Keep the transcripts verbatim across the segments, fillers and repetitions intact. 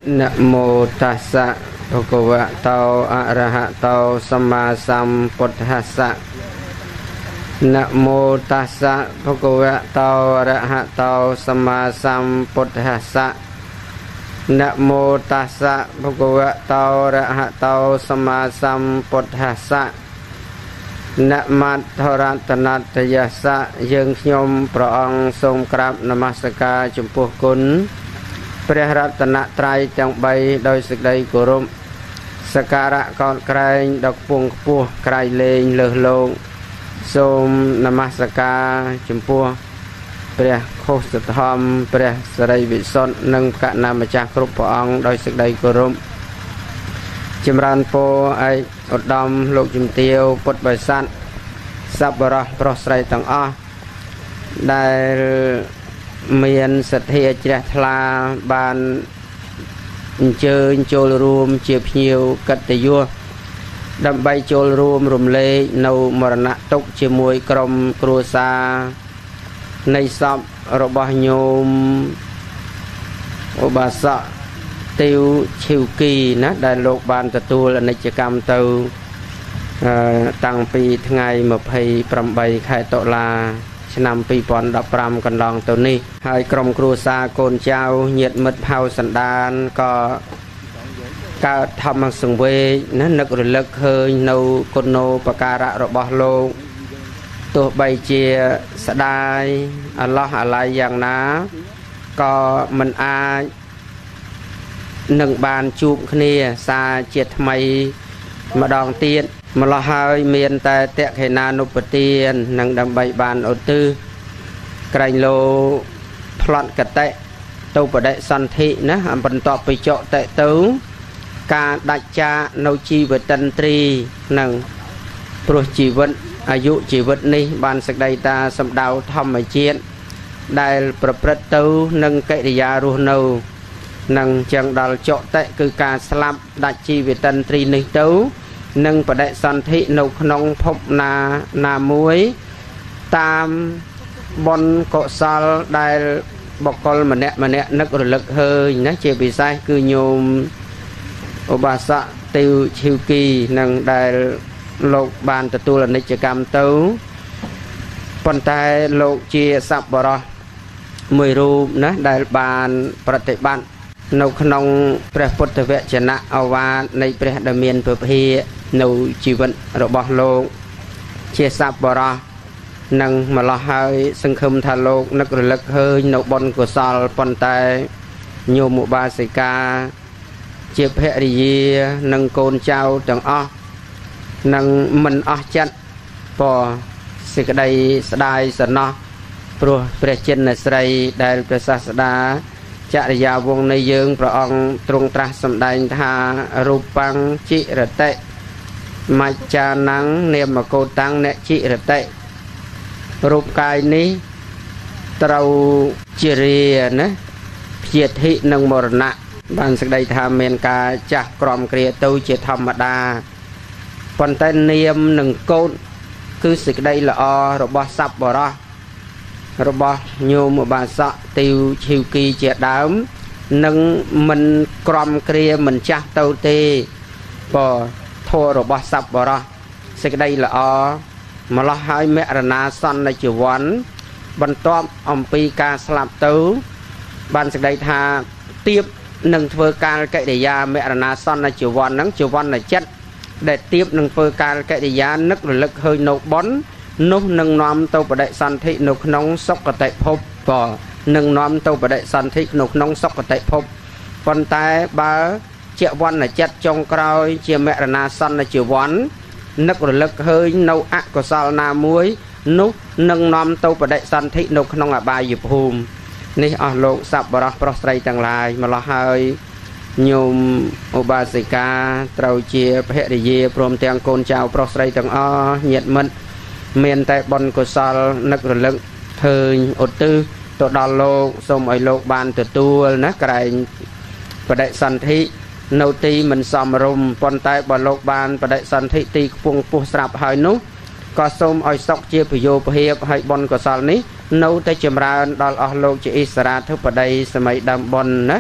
นะโมตัสสะภะคะวะโตอะระหะโตสัมมาสัมพุทธัสสะนะโมตัสสะภะคะวะโตอะระหะโตสัมมาสัมพุทธัสสะนะโมตัสสะภะคะวะโตอะระหะโตสัมมาสัมพุทธัสสะนะมัทธรัตนัตยัสสะយើងខ្ញុំព្រះអង្គសូមក្រាបនមស្ការចំពោះគុណព្រះរតនត្រ័យទាំងបីដោយសេចក្តីគោរពសក្ការៈកោតក្រែងដ៏ខ្ពង់ខ្ពស់ក្រៃលែងលើសលោកសូមនមស្ការចំពោះព្រះខុសធម្មព្រះសិរីវិសុទ្ធនិងកណ្ណាម្ចាស់គ្រប់ព្រះអង្គដោយសេចក្តីគោរពចម្រើនពរឯកឧត្តមលោកជំទាវពុទ្ធបរិស័ទសប្បុរសប្រុសស្រីទាំងអស់ដែលមានសទ្ធាជ្រះថ្លាបានអញ្ជើញចូលរួមជាភ្ញៀវកិត្តិយសដើម្បីចូលរួមរំលែកនៅមរណទុក្ខជាមួយក្រុមគ្រួសារនៃសពរបស់ញោមឧបាសកទាវឈីវគីណាដែលលោកបានទទួលអនិច្ចកម្មទៅតាំងពីថ្ងៃម្ភៃប្រាំបីខែតុលាឆ្នាំពីរពាន់ដប់ប្រាំកន្លងទៅនេះហើយក្រុមគ្រួសារកូនចៅញាតិមិត្តហៅសន្តានក៏កើតធម្មសង្វេគណានឹករលឹកឃើញនៅគុណូបការៈរបស់លោកទោះបីជាស្ដាយអាឡោះអាឡៃយ៉ាងណាក៏មិនអាចនឹងបានជួបគ្នាសារជាថ្មីម្ដងទៀតម្ល៉េះហើយមានតែតេខេណានុពទាននឹងដើម្បីបានឧទ្ទិសក្រែងលោផ្លត់កតិទៅបដិសន្ធិណាបន្ទាប់ពីចកតិទៅការដាច់ចាកនៅជីវិតិន្ទ្រីនឹងព្រោះជីវិតអាយុជីវិតនេះបានសេចក្តីតាសម្ដៅធម្មជាតិដែលប្រព្រឹត្តទៅនឹងកិរិយារស់នៅនឹងចឹងដល់ចកតិគឺការស្លាប់ដាច់ជីវិតិន្ទ្រីនេះទៅនឹងបដិសន្ធិនៅក្នុងភពណាណាមួយតាមបុណ្យកុសលដែលបុគ្គលម្នាក់ម្នាក់នឹករលឹកឃើញណាជាពិសេសគឺញោមឧបាសកទាវឈីវគីនឹងដែលលោកបានទទួលអនិច្ចកម្មទៅប៉ុន្តែលោកជាសប្បុរសមួយរូបណាដែលបានប្រតិបត្តិនៅក្នុងព្រះពុទ្ធវចនៈឱវាទនៃព្រះដ៏មានពភានៅជីវិតរបស់លោកជាសប្បុរសនឹងម្ល៉េះហើយសង្ឃឹមថាលោកនឹករលឹកឃើញនៅបុណ្យកុសលប៉ុន្តែញោមឧបាសិកាជាភរិយានិងកូនចៅទាំងអស់នឹងមិនអស់ចិត្តព្រោះសេចក្តីស្ដាយសំណោះព្រោះព្រះចិនស្រីដែលព្រះសាស្តាចរិយាវងនៃយើងព្រះអង្គទ្រង់ត្រាស់សម្ដែងថារូបាំងចិរតិមច្ចាណੰនាមកោតាំងអ្នកចិរតិរូបកាយនេះត្រូវជារាណាព្យាធិនិងមរណៈបានសេចក្តីថាមានការចាស់ក្រំគ្រាទៅជាធម្មតាប៉ុន្តែនាមនិងកូនគឺសេចក្តីល្អរបស់សប្បុរសរបស់ញោមឧបាសកទាវឈីវគីជាដើមនឹងមិនក្រំគ្រាមិនចាស់ទៅទេព្រោះធម៌របស់សប្បុរសសេចក្តីល្អម្ល៉េះហើយមរណាសន្នជីវ័នបន្ទាប់អំពីការស្លាប់ទៅបានសេចក្តីថាទៀបនឹងធ្វើការកិរិយាមរណាសន្នជីវ័នហ្នឹងជីវ័នចិត្តដែលទៀបនឹងធ្វើការកិរិយានឹករលឹកឃើញនៅបុណ្យនោះនឹងនាំទៅបដិសន្ធិនៅក្នុងសុគតិភពក៏នឹងនាំទៅបដិសន្ធិនៅក្នុងសុគតិភពប៉ុន្តែបើជាវណ្ណចិត្តចុងក្រោយជាមរណាសន្នជីវ័ននឹករលឹកឃើញនៅអកុសលណាមួយនោះនឹងនាំទៅបដិសន្ធិនៅក្នុងអបាយភូមិនេះអស់លោកសប្បុរសប្រុសស្រីទាំងឡាយម្ល៉េះហើយញោមឧបាសិកាត្រូវជាភរិយាព្រមទាំងកូនចៅប្រុសស្រីទាំងអស់ញាតិមិត្តមានតែបុណ្យកុសលនឹករលឹកឃើញឧទ្ទិសទៅដល់លោកសូមឲ្យលោកបានទទួលណាក្រែងបដិសន្ធិនៅទីមិនសមរម្យប៉ុន្តែបើលោកបានបដិសន្ធិទីខ្ពង់ពោះស្រាប់ហើយនោះក៏សូមឲ្យសុខជាពយោពហិបឲ្យបុណ្យកុសលនេះនៅតែចម្រើនដល់អស់លោកជាអិសរាធិបតីសម័យដើមបុណ្យណា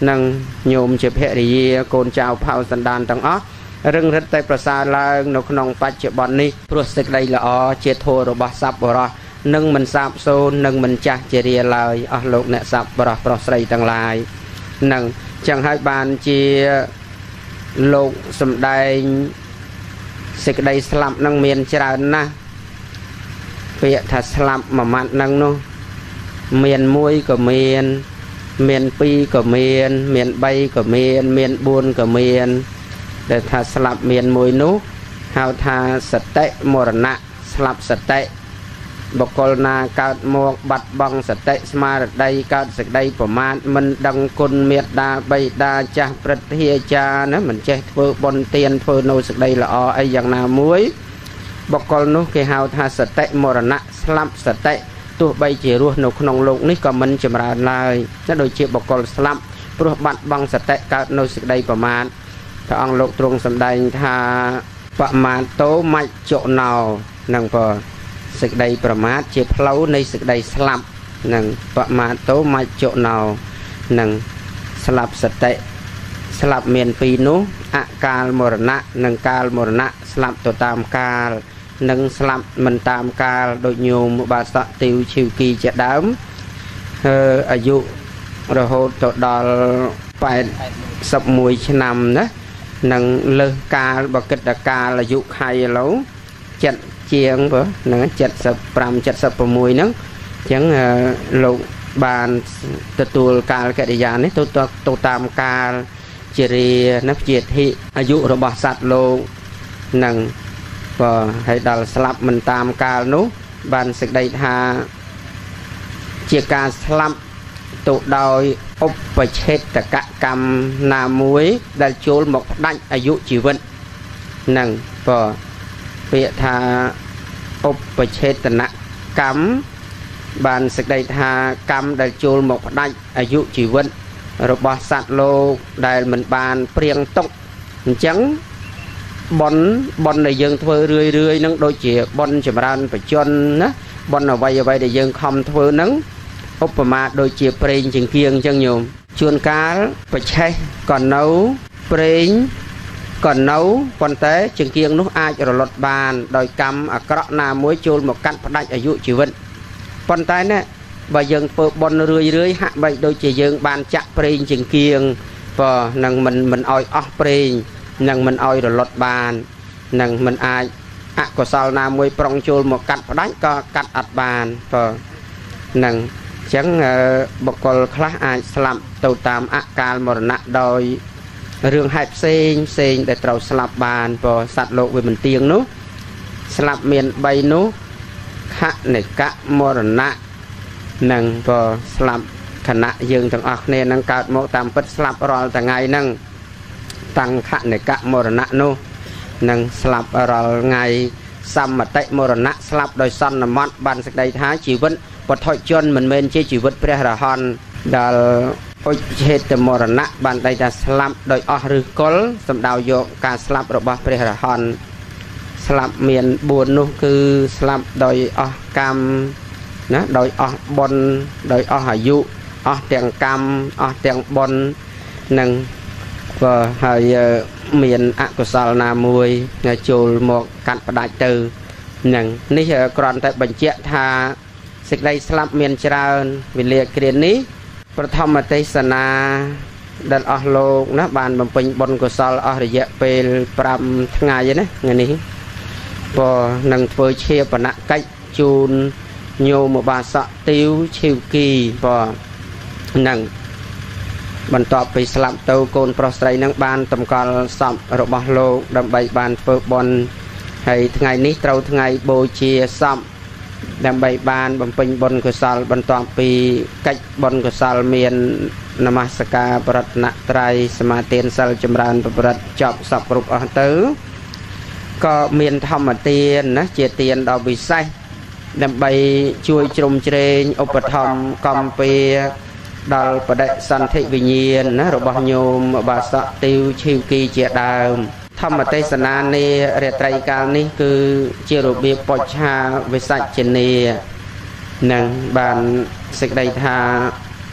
nâng nhôm chụp hệ gì côn chào phao sân đàn tầng ó rừng rất tay prasa là nó không phải chụp bọn ní process đây là ó chết thua rồi bắt sập rồi nâng mình sập xô nâng mình chặt chỉ riêng lời ở lục nè sập rồi process tầng lại nâng chẳng hai bàn chia lục sầm đai sực đây slap nâng miền trà na việc thật slap mà mặt nâng nó miền muối của miền miền pi của miền miền bay của miền miền buôn của miền để thật slap miền muối nú hao tha sạch tệ mùa nạ slap sạch tệ bọc col na cao một bạch bằng sạch tệ smart đây cao sạch đây của man mình đăng côn miệt đa bay đa cha bật hia cha nó mình che phơi bon tiền phơi nô sạch đây là o ai dạng nào muối bọc col nú cái hao tha sạch tệ mùa nạ slap sạch tệตัวใบจีรัวนกนองลงนี่ก็มันจะมาลายนั่นโดยเฉพาะบกลสลับปลุกบัดบังสเตะการโนสิกได้ประมาณถ้าอังโลกตรงสำได้ทาประมาณโตไม่โจนาวนั่งพอสิกได้ประมาณเจ็บเล้าในสิกได้สลับนั่งประมาณโตไม่โจนาวนั่งสลับสเตะสลับเมียนปีนู้อาการมรณะนั่งการมรณะสลับตัวตามการนังสลับมันตามกาลโดยโยมบาสติวชิวกีจะดำอายุระหดต่อดอลไปสับมวยชนำนะนังเลือกกาลบกิจกาลอายุใครแล้วจัดเชียงปะนังจัดสับปรามจัดสับประมวยนังจังโลกบานตัวกาลกิจยานนี่ตัวตัวตัวตามกาลเจริญนับเจติอายุระบาสัตโลนังก็ให้ดอลสลับมันตามกาลนู้บานสึกได้ทาเจียการสลับตุโดยอุปเชตตะกะกรรมนามวยได้โจลหมกได้อายุชีวิตนั่งก็เปียทาอุปเชตนะกรรมบานสึกได้ทากรรมได้โจลหมกได้อายุชีวิตระบาสัตโลกได้เหมือนบานเปรียงตกจังบอลบอลในยังเทอเรื่อยเรื่อยนั่งโดยเฉียบอลจะมาดันไปจนนะบอลเอาไว้เอาไว้ในยังคำเทอนั่งอุปมาโดยเฉียเปล่งจึงเกียงจังโยมชวนกาลไปใช้ก่อนเนาเปล่งก่อนเนาปนเต้จึงเกียงนุอาจระลดบานโดยกรรมอักระนามวยโจลหมกกันพดัยอายุชีวิตปนเต้เนี่ยใบยังเปิดบอลเรื่อยเรื่อยหะใบโดยเฉียยังบานจะเปล่งจึงเกียงพอนั่งมันมันอ่อยออกเปล่งนั่งมันเอาหลอดบานนั่งมันอายอะก็สาวนามวยปรองโจลหมกกัดพดัยก็กัดอัดบานพอนั่งจังบกลคลาอายสลับตัวตามอาการมรณะโดยเรื่องให้เซงเซงแต่เราสลับบานพอสัตว์โลกเวมันเตียงนู้สลับเมียนใบนู้ขะเนกะมรณะนั่งพอสลับขณะยืนทางออกเนี่ยนั่งกาดโมตามปัดสลับรอแต่ไงนั่งตั้งขะในกะมรณะโนนังสลับเราไงสัมมติมรณะสลับโดยสันนมัดบันสกได้ท้ายชีวิตปฐอยจนเหมือนเมนเชชีวิตเปรี้ยระหอนดาลโอเชตมรณะบันได้จะสลับโดยอหรือกลสำดาวโยการสลับระบาเปรี้ยระหอนสลับเมียนบุญนู้คือสลับโดยอกรรมนะโดยอบนโดยออายุอเตียงกรรมอเตียงบนนังก็ให้เมียนอักษรนามวยโจลหมกกันประดัยตือหนึ่งนี่กรอนแต่บัญชีธาสิกได้สลับเมียนจราวิเลียเกรียนนี้ประธมเทศนาดันอโลกนะบานบำเพ็ญบนกุศลอริยะเปลปรำทั้งไงนะเงี้ยนี้พอนังเฟยเชียปนักไกจูนโยมบาสติวชิวกีพอนังบรรทบไปสลับเตาโกนปลอสไตรนังบานตำกอลสับระบโลกดำใบบานเฟิร์บอลให้ทั้งไงนี้เตาทั้งไงโบเชียสับดำใบบานบำเพ็ญบนกุศลบรรทบปีกัจบนกุศลเมียนนมัสการปรัตนตรัยสมาเตียนสัลจำรานปรัตจอบสับรูปอันเตอก็เมียนธรรมเตียนนะเจเตียนดอกบิไซดำใบช่วยจมเจริญอุปธรรมกอมเปียดอลประเดสันติวิญญาณนะระบโยมบาสติวชิวกีเจดาวธรรมเทศนาในเรตรายการนี้คือเจรุบีปชาวิสัชเนียนังบานสิกได้ทา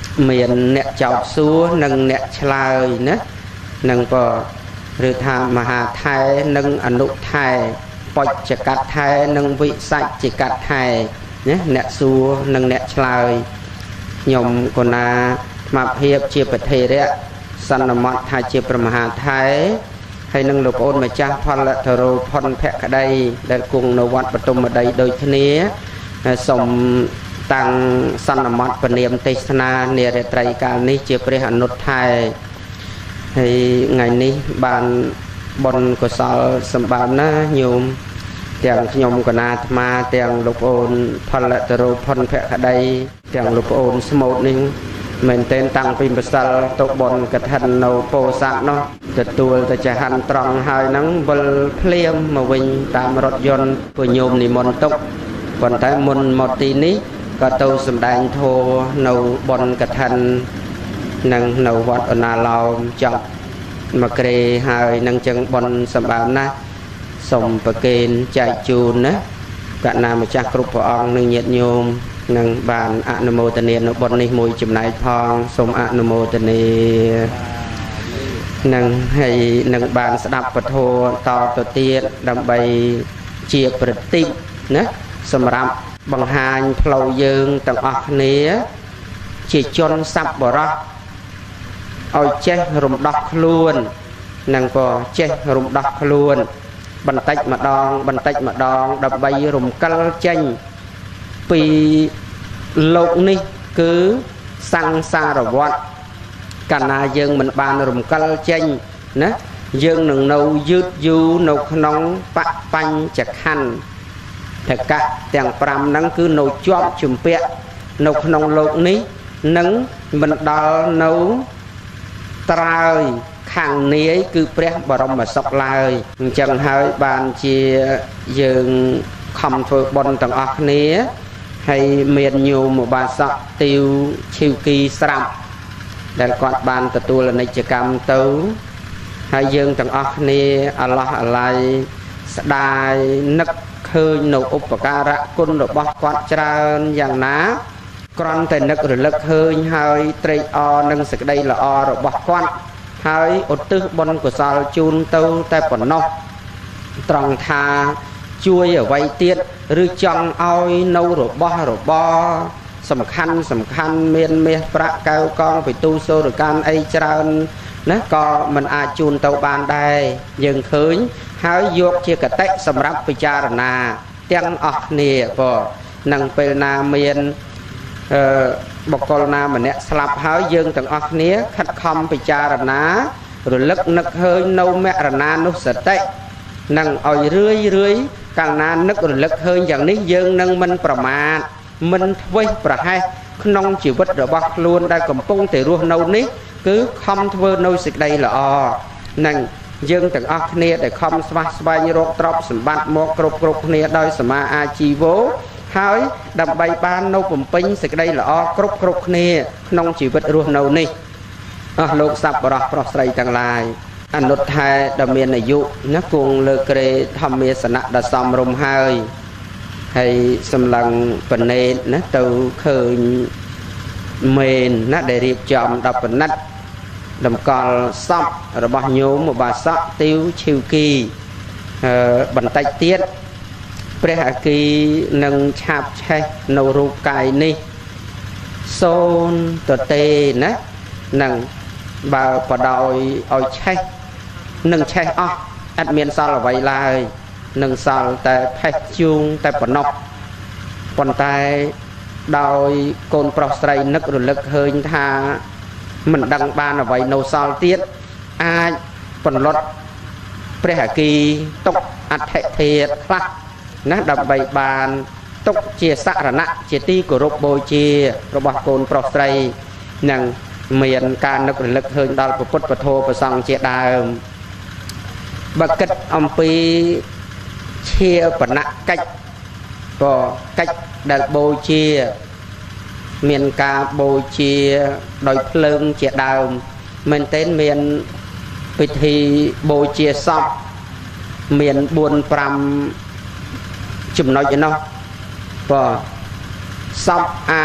เมียนเนจอบซัวนังเนชลายนะนังก็หรือทางมหาไทยนังอนุไทยปัจจกัดไทยนังวิสัยจิกัดไทยเนี่ยเนซัวนังเนชลายยมกนามาเพียบเจียประเทศเรสันนมัดไทยเจียประมหาไทยให้นังลูกโอนมาจ้าพันละทโรพันแพะกระไดได้กุงนวัดปฐมใดโดยทนี้สมตังสันนมัดปเนียมเทศนาเนรไตรการนี้เจียประหนุไทยให้ไงนี้บานบนกุศลสมบัตินะโยมเตียงโยมกนาธมาเตียงลูกโอนพันละตโรพันแพะกระไดเตียงลูกโอนสมุทรนิ่งเหมือนเต้นตังปิมประสาตกบนกระทันโนโปสักเนาะจะตัวจะจะหันตรองหายนังบลเพลียมมาวิ่งตามรถยนต์ผู้โยมนิมนต์ตกก่อนแต่มนมตีนี้ก็ตัวสมดังโทโนบนกระทันนังโนวัดอนาลาวจับมาเกรหายนังจังบนสมบัตินะสมประเกณฑ์ใจจูนนะกะนามาจากกรุปองหนึ่งเย็ดโยมนังบานอนุโมทเนียนบนนี้มวยจุ่มนายพองสมอนุโมทเนียนังให้นังบานสดับปะโทต่อตัวเตียดำใบเจียประตินะสำหรับบังหารพลาวยืงต่างออกเนี้ยจีจนซับบรอเอาเจ้รุมดอกคล้วนนังก็เจ้รุมดอกคล้วนบันเตจมาดองบันเตจมาดองดำใบรุมกัลเจงปีโลกนี้คือสังสารวัฏกันนายังมันบานรุมกัลเจงนะยังหนึ่งเรายืดยูนกน้องปะปัญจักขันแต่กะแต่งปรำนั้นคือเราจอบจุ่มเปียนกน้องโลกนี้นั้นมันดอเนาตรายขังนี้คือเปรียบบรมศกลายจังหายบานเชียยังคำฝึกบนต่างออกนี้ให้เมียนโยมบาสักติวชิวกีสลับแต่กอดบานตะตัวในกิจกรรมเต้าให้ยังต่างออกนี้อัลลอฮ์อะไรสดายนักเคยหนุอุปการะคุณหรือบอกกอดเจริญอย่างน้ากรอนแต่นักหรือเลิกเคยให้เตรอนังสกได้ละอหรือบอกกอดให้อดตึกบนกุศลจูนเต้าแต่ปนนกตรองทาช่วยเอาไว้เตี้ยหรือจังเอาโนหรือบอหรือบอสำคัญสำคัญเมียนเมียประเกากกองไปตู้โซหรือการไอจรานะก็มันอาจูนเตาบานได้ยังเคยหายยกเชี่ยกระเตะสำหรับพิจารณาเตียงออกเนี่ยก็นังเป็นนาเมียนบกลนามันเนี่ยสลับหายยังต่างออกเนี้ยขัดคำพิจารณาหรือลึกนึกเฮยโนแมรนานุสเตะนังเอาเรื่อยเรื่อยการนานนึกหรือลึกเฮยอย่างนี้ยังนังมันประมาทมันไว้ประให้ขนมชีวิตระบักล้วนได้กำปงแต่รัวโนนี้คือคำทเวโนสิกได้ละอนังยังต่างออกเนี้ยแต่คำสบายสบายโรคตรอบสมบัติมกรุบกรุบเนี้ยโดยสมาอาชีโวหายดำใบปานโนปุ่มปิ้งสิกได้ละอครุบครุบเนี้ยขนมชีวิตรัวโนนี้โลกสับปะรดปลอกใส่ต่างลายอนุทายดำเมียนอายุนักกงเลือกเกรทำเมสนะดัสอมรมหายให้สำลังปนเนนะเต่าเคยเมนนะได้เรียบจอมดับปนัดดำกอลซับระบายโยมบาสักติวชิวกีบันไตเตี้ยเปรหกีนังชาบใช้นรูปกายนี่โซนตัวเตนะนังบาปดอยเอาใช้นังใช้อ๋ออัดเมียนซาลไว้ลายนังซาลแต่แพจูงแต่ปนกปนตายโดยโกนปลอกใส่นึกหรือลึกเฮยทามันดังบานเอาไว้โนซาลเตี้ยอาปนรถเปรหกีตกอัดเทียดคลักนะดับใบบานตกเจียสะระนะเจตีกุรบโบเจียระบาโกนปลอกใส่นังเมียนการนึกหรือลึกเฮยดอลปุตปะโทประสังเจดาวบักกัดอมปีเชียปนักกัดก็กัดดัลโบเชียเมียนกาโบเชียโดยเพลิงเจดาวเมียนเต้นเมียนพิธีโบเชียซอบเมียนบุญปรำจุ่มน้อยจะน้องก็ซอบอา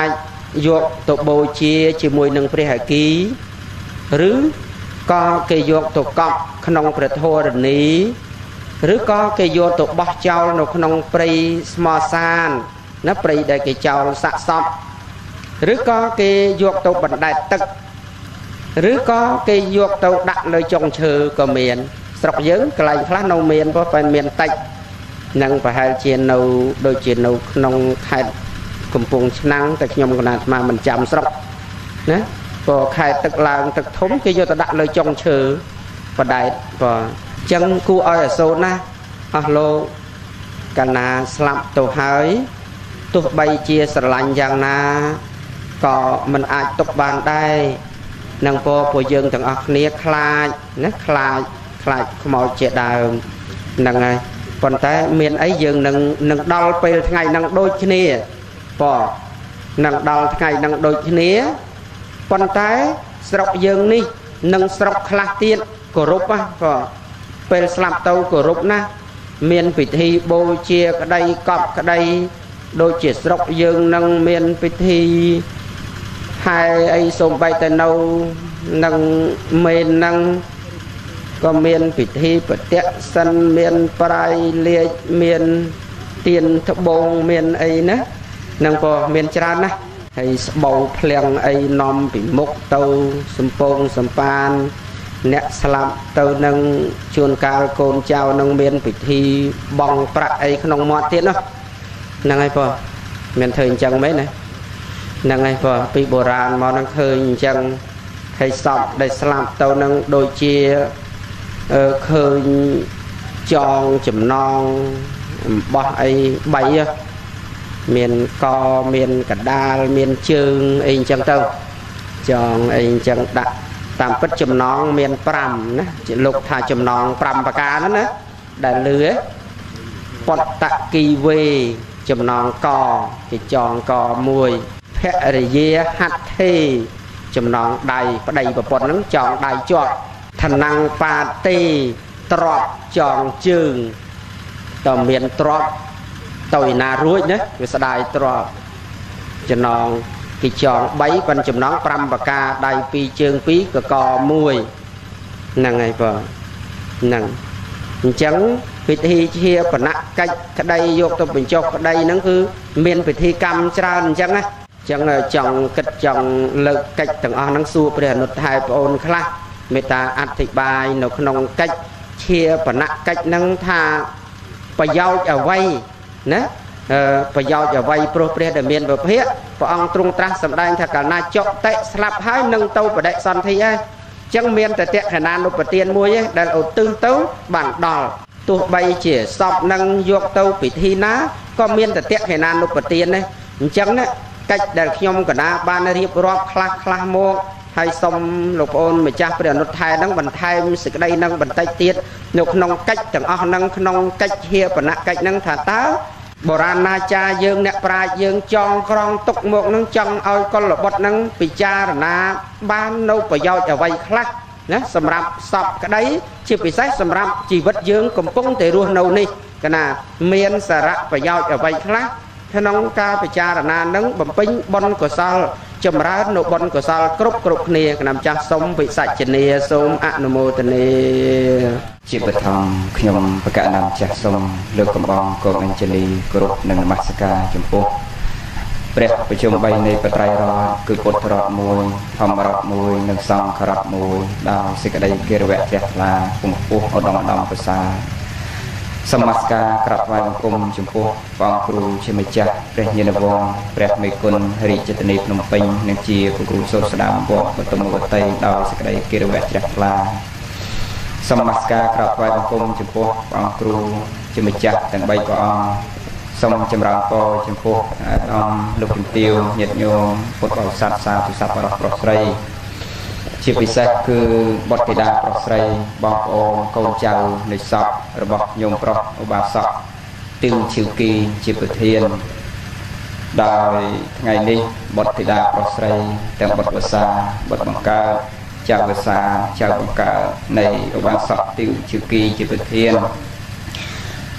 យកទៅបូជាជាមួយនឹងព្រះអគីឬក៏គេយកទៅកប់ក្នុងព្រះធរណីឬក៏គេយកទៅបោះចោលនៅក្នុងព្រៃស្មសានណាព្រៃដែលគេចោលសាកសពឬក៏គេយកទៅបណ្ដែតទឹកឬក៏គេយកទៅដាក់លើចុងឈើក៏មានស្រុកយើងកន្លែងខ្លះនៅមានព្រោះតែមានតិចនឹងប្រហែលជានៅដូចជានៅក្នុងខេត្តកំពង់ឆ្នាំងតែខ្ញុំកណាត់ស្មាមិនចាំស្រុកណាព្រោះខេត្តទឹកឡើងទឹកធំគេយកទៅដាក់លើចុងឈើបណ្ដែតព្រោះចឹងគួរឲ្យអាសូរណាអស់លោកកាលណាស្លាប់ទៅហើយទោះបីជាស្រឡាញ់យ៉ាងណាក៏មិនអាចទុកបានដែរនឹងព្រោះពួកយើងទាំងអស់គ្នាខ្លាចណាខ្លាចខ្លាចខ្មោចជាដើមហ្នឹងហើយប៉ុន្តែមានអីយើងនឹងនឹងដល់ពេលថ្ងៃនឹងដូចគ្នាព្រោះនឹងដល់ថ្ងៃនឹងដូចគ្នាប៉ុន្តែស្រុកយើងនេះនឹងស្រុកខ្លះទៀតគោរពណាព្រោះពេលស្លាប់ទៅគោរពណាមានពិធីបូជាក្តីកប់ក្តីដូចជាស្រុកយើងនឹងមានពិធីហើយអីសូម្បីតែនៅនឹងមេននឹងក៏មានពិធីប្រតិសិនមានប្រៃលាជមានទៀនត្បូងមានអីណានឹងក៏មានច្រើនណាស់ហើយស្បូវភ្លៀងអីនាំពីមុខទៅសំពងសំប៉ានអ្នកស្លាប់ទៅនឹងជួនកាលកូនចៅនឹងមានពិធីបង់ប្រាក់អីក្នុងមាត់ទៀតណាហ្នឹងហើយបងមានធ្វើអញ្ចឹងមែនណាហ្នឹងហើយបងពីបុរាណមកនឹងឃើញអញ្ចឹងហើយសពដែលស្លាប់ទៅនឹងដូចជាឃើញចងចំណងអំបោះអីបីមានកមានកដាលមានជើងអីអញ្ចឹងទៅចងអីអញ្ចឹងដាក់តាមពិតចំណងមានប្រាំណាជាលោកថាចំណងប្រាំប្រការហ្នឹងណាដែលលឺពតតគីវេចំណងកគេចងកមួយភរិយាហត្ថេចំណងដៃប្តីប្រពន្ធហ្នឹងចងដៃជាប់ឋានំបាទេទ្របចងជើងតើមានទ្របទៅឯណារួចណាវាស្ដាយទ្របចំណងគេចងបីប៉ុនចំណងប្រាំប្រការដៃពីរជើងពីរកកមួយហ្នឹងហើយបងហ្នឹងអញ្ចឹងពិធីជាបណកិច្ចក្តីយកទៅបញ្ចុះក្តីហ្នឹងគឺមានពិធីកម្មច្រើនអញ្ចឹងណាអញ្ចឹងចង់គិតចង់លើកកិច្ចទាំងអស់ហ្នឹងសួរព្រះអនុថែប្អូនខ្លះមេត្តាអធិប្បាយនៅក្នុងកិច្ចជាបណកិច្ចហ្នឹងថាប្រយោជន៍អ្វីណាប្រយោជន៍អ្វីព្រោះព្រះដែលមានពភៈព្រះអង្គទ្រង់ត្រាស់សម្ដែងថាកាលណាចុតិស្លាប់ហើយនឹងទៅបដិសន្ធិហើយអញ្ចឹងមានតែតក្ខណានុបទានមួយឯងដែលឧទ្ទិសទៅបានដល់ទោះបីជាសពនឹងយកទៅពិធីណាក៏មានតែតក្ខណានុបទានដែរអញ្ចឹងណាកិច្ចដែលខ្ញុំកណាបានរៀបរាប់ខ្លះខ្លះមកហើយសូមលោកប្អូនម្ចាស់ព្រះអនុថែនឹងបន្ថែមសេចក្តីនឹងបន្តិចទៀតនៅក្នុងកិច្ចទាំងអស់នឹងក្នុងកិច្ចជាបណកិច្ចនឹងថាតើបុរាណាចារ្យយើងអ្នកប្រាជ្ញយើងចងក្រងទុកមកនឹងចង់ឲ្យកុលបុត្រនឹងពិចារណាបាននៅប្រយោជន៍អ្វីខ្លះណាសម្រាប់សពក្តីជាពិសេសសម្រាប់ជីវិតយើងកំពុងតែរស់នៅនេះកណាមានសារៈប្រយោជន៍អ្វីខ្លះក្នុងការពិចារណានឹងបំពេញបុណ្យកុសលចម្រើននៅបុណ្យកុសលគ្រប់គ្រប់គ្នាគណៈម្ចាស់សូមវិសាចនាសូមអនុមោទនាជាបឋមខ្ញុំបកណាំចាស់សូមលើកកំបងគោលបញ្ជនីគ្រប់និងនមស្ការចំពោះព្រះប្រជុំបីនៃបត្រៃរតគឺពុទ្ធរដ្ឋមួយធម្មរដ្ឋមួយនិងសង្ឃរដ្ឋមួយដោយសេចក្តីគិរវៈជ្រះថ្លាពងពោះឧត្តមឧត្តមប្រសាសមាសការក្រាបថ្វាយបង្គំចំពោះព្រះអង្គគ្រូជាម្ចាស់ព្រះញាណវង្សព្រះមេគុណរាជធានីភ្នំពេញនិងជាព្រះគ្រូសូត្រស្ដាមវត្តបទុមវតីដោយសេចក្តីគិរវៈជ្រះថ្លាសមាសការក្រាបថ្វាយបង្គំចំពោះព្រះអង្គគ្រូជាម្ចាស់ទាំងបីព្រះអង្គសូមចម្រើនពរចំពោះអង្គលោកជំទាវញាតិញោមពុទ្ធបរិស័ទសាធុសប្បុរសប្រុសស្រីជាពិសេសគឺបុត្រធីតាប្រុសស្រីបងប្អូនកូនចៅនៃសពរបស់ញោមប្រុសឧបាសកទីវឈីវគីជាប្រធានដោយថ្ងៃនេះបុត្រធីតាប្រុសស្រីទាំងបុត្រវសាបុត្របង្កើតចៅវសាចៅបង្កើតនៃឧបាសកទីវឈីវគីជាប្រធាន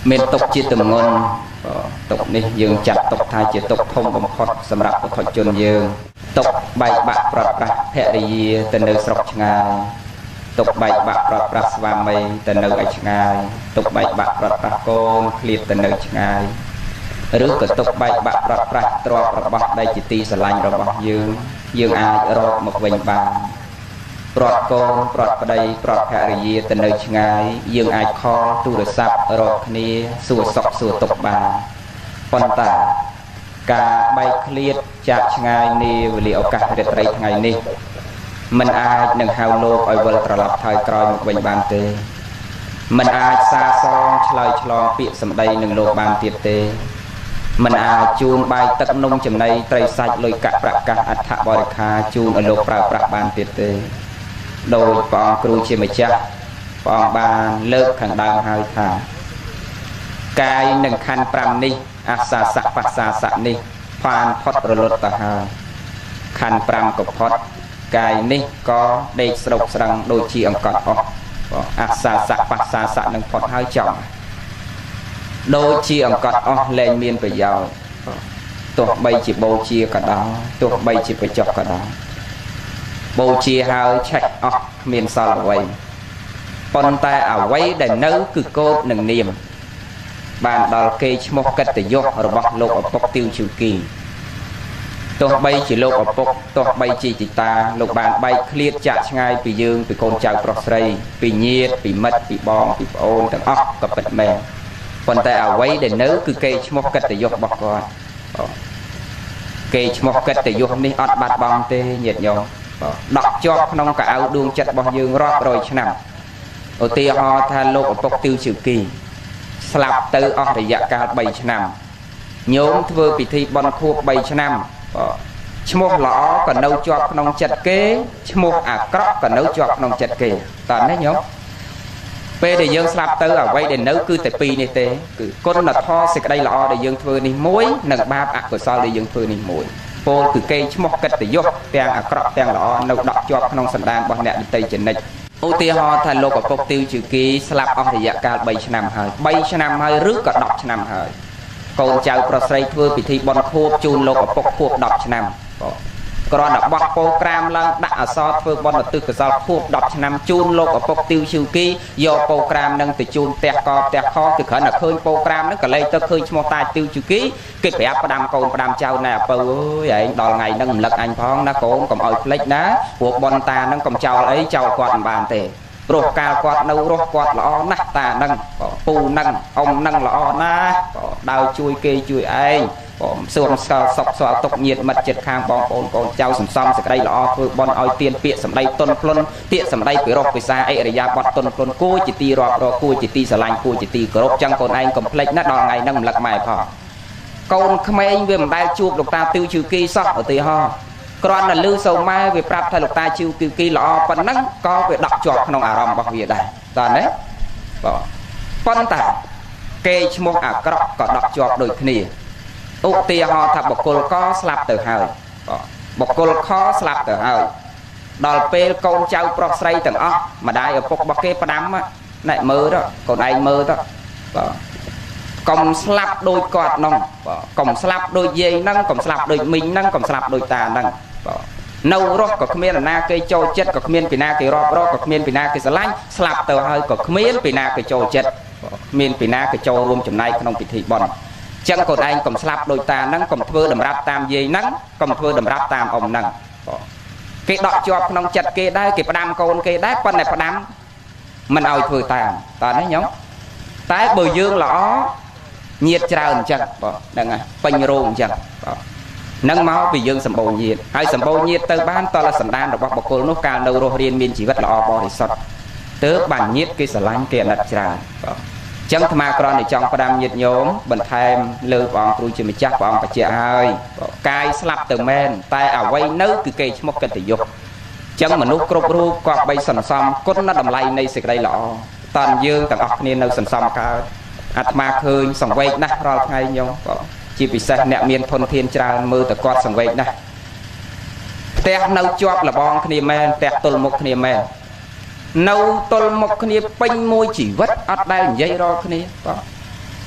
មានទុកជាទម្ងន់ទុកនេះយើងចាត់ទុកថាជាទុកធំបំផុតសម្រាប់ពុទ្ធជនយើងទុកបែកបាក់ប្រត់ប្រាស់ភរិយាទៅនៅស្រុកឆ្ងាយទុកបែកបាក់ប្រត់ប្រាស់ស្វាមីទៅនៅឯឆ្ងាយទុកបែកបាក់ប្រត់ប្រាស់កូនឃ្លាតទៅនៅឆ្ងាយឬក៏ទុកបែកបាក់ប្រត់ប្រាស់ទ្រព្យរបស់ដែលជាទីស្រឡាញ់របស់យើងយើងអាចរកមកវិញបានប្រត់កូនប្រត់ប្តីប្រត់ភរិយាទៅនៅឆ្ងាយយើងអាចខលទូរស័ព្ទរកគ្នាសួរសុខសួរទុក្ខបានប៉ុន្តែការបែកឃ្លាតจากឆ្ងាយនាវេលាឱកាសរាត្រីថ្ងៃនេះមិនអាចនឹងហៅលោកឲ្យវិលត្រឡប់ថយក្រោយមកវិញបានទេមិនអាចសាសងឆ្លើយឆ្លងពាក្យសម្ដីនឹងលោកបានទៀតទេមិនអាចជូនបាយទឹកនំចំណីត្រីសាច់លុយកាក់ប្រកាសអត្ថបរិខាជូនឲ្យលោកប្រើប្រាស់បានទៀតទេដោយព្រះអង្គគ្រូជាម្ចាស់ព្រះអង្គបានលើកខាងដើមហើយថាកាយនឹងខណ្ឌប្រាំនេះអាសាសៈបសាសៈនេះផានផុតរលត់ទៅហើយខណ្ឌប្រាំក៏ផុតកាយនេះក៏ដេកស្រុកស្រឹងដូចជាអង្កត់អស់អាសាសៈបសាសៈនឹងផុតហើយចំដូចជាអង្កត់អស់លែងមានប្រយោជន៍ទោះបីជាបូជាក៏ដោយទោះបីជាបច្ចុប្បន្នក៏ដោយបូជាហើយឆេះអស់គ្មានសល់អ្វីប៉ុន្តែអ្វីដែលនៅគឺកោតនឹងនាមបានដល់គេឈ្មោះកិត្តិយសរបស់លោកឪពុកទាវជូគីទោះបីជាលោកឪពុកទោះបីជាជីតាលោកបានបែកឃ្លាតចាក់ឆ្ងាយពីយើងពីកូនចៅប្រុសស្រីពីញាតិពីមិត្តពីបងពីប្អូនទាំងអស់ក៏ពិតមែនប៉ុន្តែអ្វីដែលនៅគឺគេឈ្មោះកិត្តិយសរបស់គាត់គេឈ្មោះកិត្តិយសនេះអត់បាត់បង់ទេញាតិញោមដកជាប់ក្នុងកៅអៅដួងចិត្តរបស់យើងរាប់រយឆ្នាំឧទាហរណ៍ថាលោកឪពុកទាវជូគីស្លាប់ទៅអស់រយៈកាលបីឆ្នាំញោមធ្វើពិធីបុណ្យខួបបីឆ្នាំឈ្មោះល្អក៏នៅជាប់ក្នុងចិត្តគេឈ្មោះអាក្រក់ក៏នៅជាប់ក្នុងចិត្តគេតើនេះញោមពេលដែលយើងស្លាប់ទៅអ្វីដែលនៅគឺតែពីរនេះទេគឺគុណធម៌សេចក្តីល្អដែលយើងធ្វើនេះមួយនិងបាបអកុសលដែលយើងធ្វើនេះមួយពោលគឺគេឈ្មោះកិត្តិយសទាំងអាក្រក់ទាំងល្អនៅដកជាប់ក្នុងសន្តានរបស់អ្នកដទៃជានិច្ចឧទាហរណ៍ថាលោកឪពុកទាវជូគីស្លាប់អស់រយៈកាលបីឆ្នាំហើយបីឆ្នាំហើយឬក៏ដប់ឆ្នាំហើយកូនចៅប្រុសស្រីធ្វើពិធីបុណ្យខួបជូនលោកឪពុកខួបដប់ឆ្នាំគ្រាន់តែបោះពោក្រាមឡើងដាក់អសរធ្វើបុណ្យឧទ្ទិសកុសលខួបដប់ឆ្នាំជូនលោកឪពុកទាវជូគីយកពោក្រាមនឹងទៅជូនផ្ទះកផ្ទះខគឺគ្រាន់តែឃើញពោក្រាមនឹងក៏លេចទៅឃើញឈ្មោះតាទាវជូគីគេប្រាប់ផ្ដាំកូនផ្ដាំចៅណែឪពុកអើយឯងដល់ថ្ងៃហ្នឹងរំលឹកអញផងណាកូនកុំឲ្យភ្លេចណាព្រោះបុណ្យតាហ្នឹងកុំចោលអីចោលគាត់មិនបានទេព្រោះកាលគាត់នៅរស់គាត់ល្អណាស់តាហ្នឹងពូហ្នឹងអ៊ំហ្នឹងល្អណាស់ដើរជួយគេជួយឯងសួរស្គាល់សុខស្គាល់ទុកញាតមិត្តចិត្តខាងបងប្អូនកូនចៅសំសំសេចក្តីល្អធ្វើបន់ឲ្យទៀនពាក្យសម្ដីតុនភ្លុនពាក្យសម្ដីពិរោះពិសាអិរិយាបថតុនភ្លុនគួរជាទីរាប់រកគួរជាទីស្រឡាញ់គួរជាទីគោរពចឹងកូនឯងកុំភ្លេចណាដល់ថ្ងៃហ្នឹងរំលឹកម៉ែផងកូនក្មេងវាមិនដែលជួបលោកតាទាវជូគីសោះឧទាហរណ៍គ្រាន់តែឮសូរម៉ែវាប្រាប់ថាលោកតាជូគីល្អប៉ុណ្ណឹងក៏វាដកជាប់ក្នុងអារម្មណ៍របស់វាដែរតើណាបាទប៉ុន្តែគេឈ្មោះអាក្រក់ក៏ដកជាប់ដូចគ្នាឧទាហរណ៍ថាបុគ្គលកស្លាប់ទៅហើយបុគ្គលខស្លាប់ទៅហើយដល់ពេលកូនចៅប្រុសស្រីទាំងអស់ម្ដាយឪពុករបស់គេផ្ដាំណែមើលទៅកូនឯងមើលទៅបាទកុំស្លាប់ដូចគាត់ហ្នឹងបាទកុំស្លាប់ដូចយាយហ្នឹងកុំស្លាប់ដូចមីងហ្នឹងកុំស្លាប់ដូចតាហ្នឹងបាទនៅរស់ក៏គ្មានណាគេចូលចិត្តក៏គ្មានពីណាគេរាប់រកក៏គ្មានពីណាគេស្រឡាញ់ស្លាប់ទៅហើយក៏គ្មានពីណាគេចូលចិត្តគ្មានពីណាគេចូលរួមចំណែកក្នុងពិធីបុណ្យចឹងកូនឯងកុំស្លាប់ដោយតាហ្នឹងកុំធ្វើតម្រាប់តាមយាយហ្នឹងកុំធ្វើតម្រាប់តាមអ៊ំហ្នឹងគេដកជាប់ក្នុងចិត្តគេដែរគេផ្ដាំកូនគេដែរប៉ុន្តែផ្ដាំមិនឲ្យធ្វើតាមតើនេះញោមតែបើយើងល្អញាតច្រើនអញ្ចឹងបាទហ្នឹងហើយពេញរោងអញ្ចឹងបាទនឹងមកពីយើងសម្បូរញាតហើយសម្បូរញាតទៅបានតលសន្តានរបស់បុគ្គលនោះកាលនៅរស់រៀនមានជីវិតល្អបរិសុទ្ធទើបបានញាតគេស្រឡាញ់គេអាណិតច្រើនបាទចឹងអាត្មាគ្រាន់តែចង់ផ្ដាំញាតិញោមបន្ថែមលើព្រះអង្គគ្រូជាម្ចាស់ព្រះអង្គបញ្ជាក់ហើយកាយស្លាប់ទៅមែនតែអ្វីនៅគឺគេឈ្មោះកិត្តិយសចឹងមនុស្សគ្រប់រូបគាត់បីសន្សំគុណតម្លៃនៃសេចក្តីល្អតើយើងទាំងអស់គ្នានៅសន្សំកើតអាត្មាឃើញសង្វេគណាស់រាល់ថ្ងៃញោមជាពិសេសអ្នកមានធនធានច្រើនមើលតែគាត់សង្វេគណាស់ផ្ទះនៅជាប់លបងគ្នាមែនផ្ទះទល់មុខគ្នាមែននៅទល់មុខគ្នាពេញមួយជីវិតអត់ដែលនិយាយរាល់គ្នាបាទ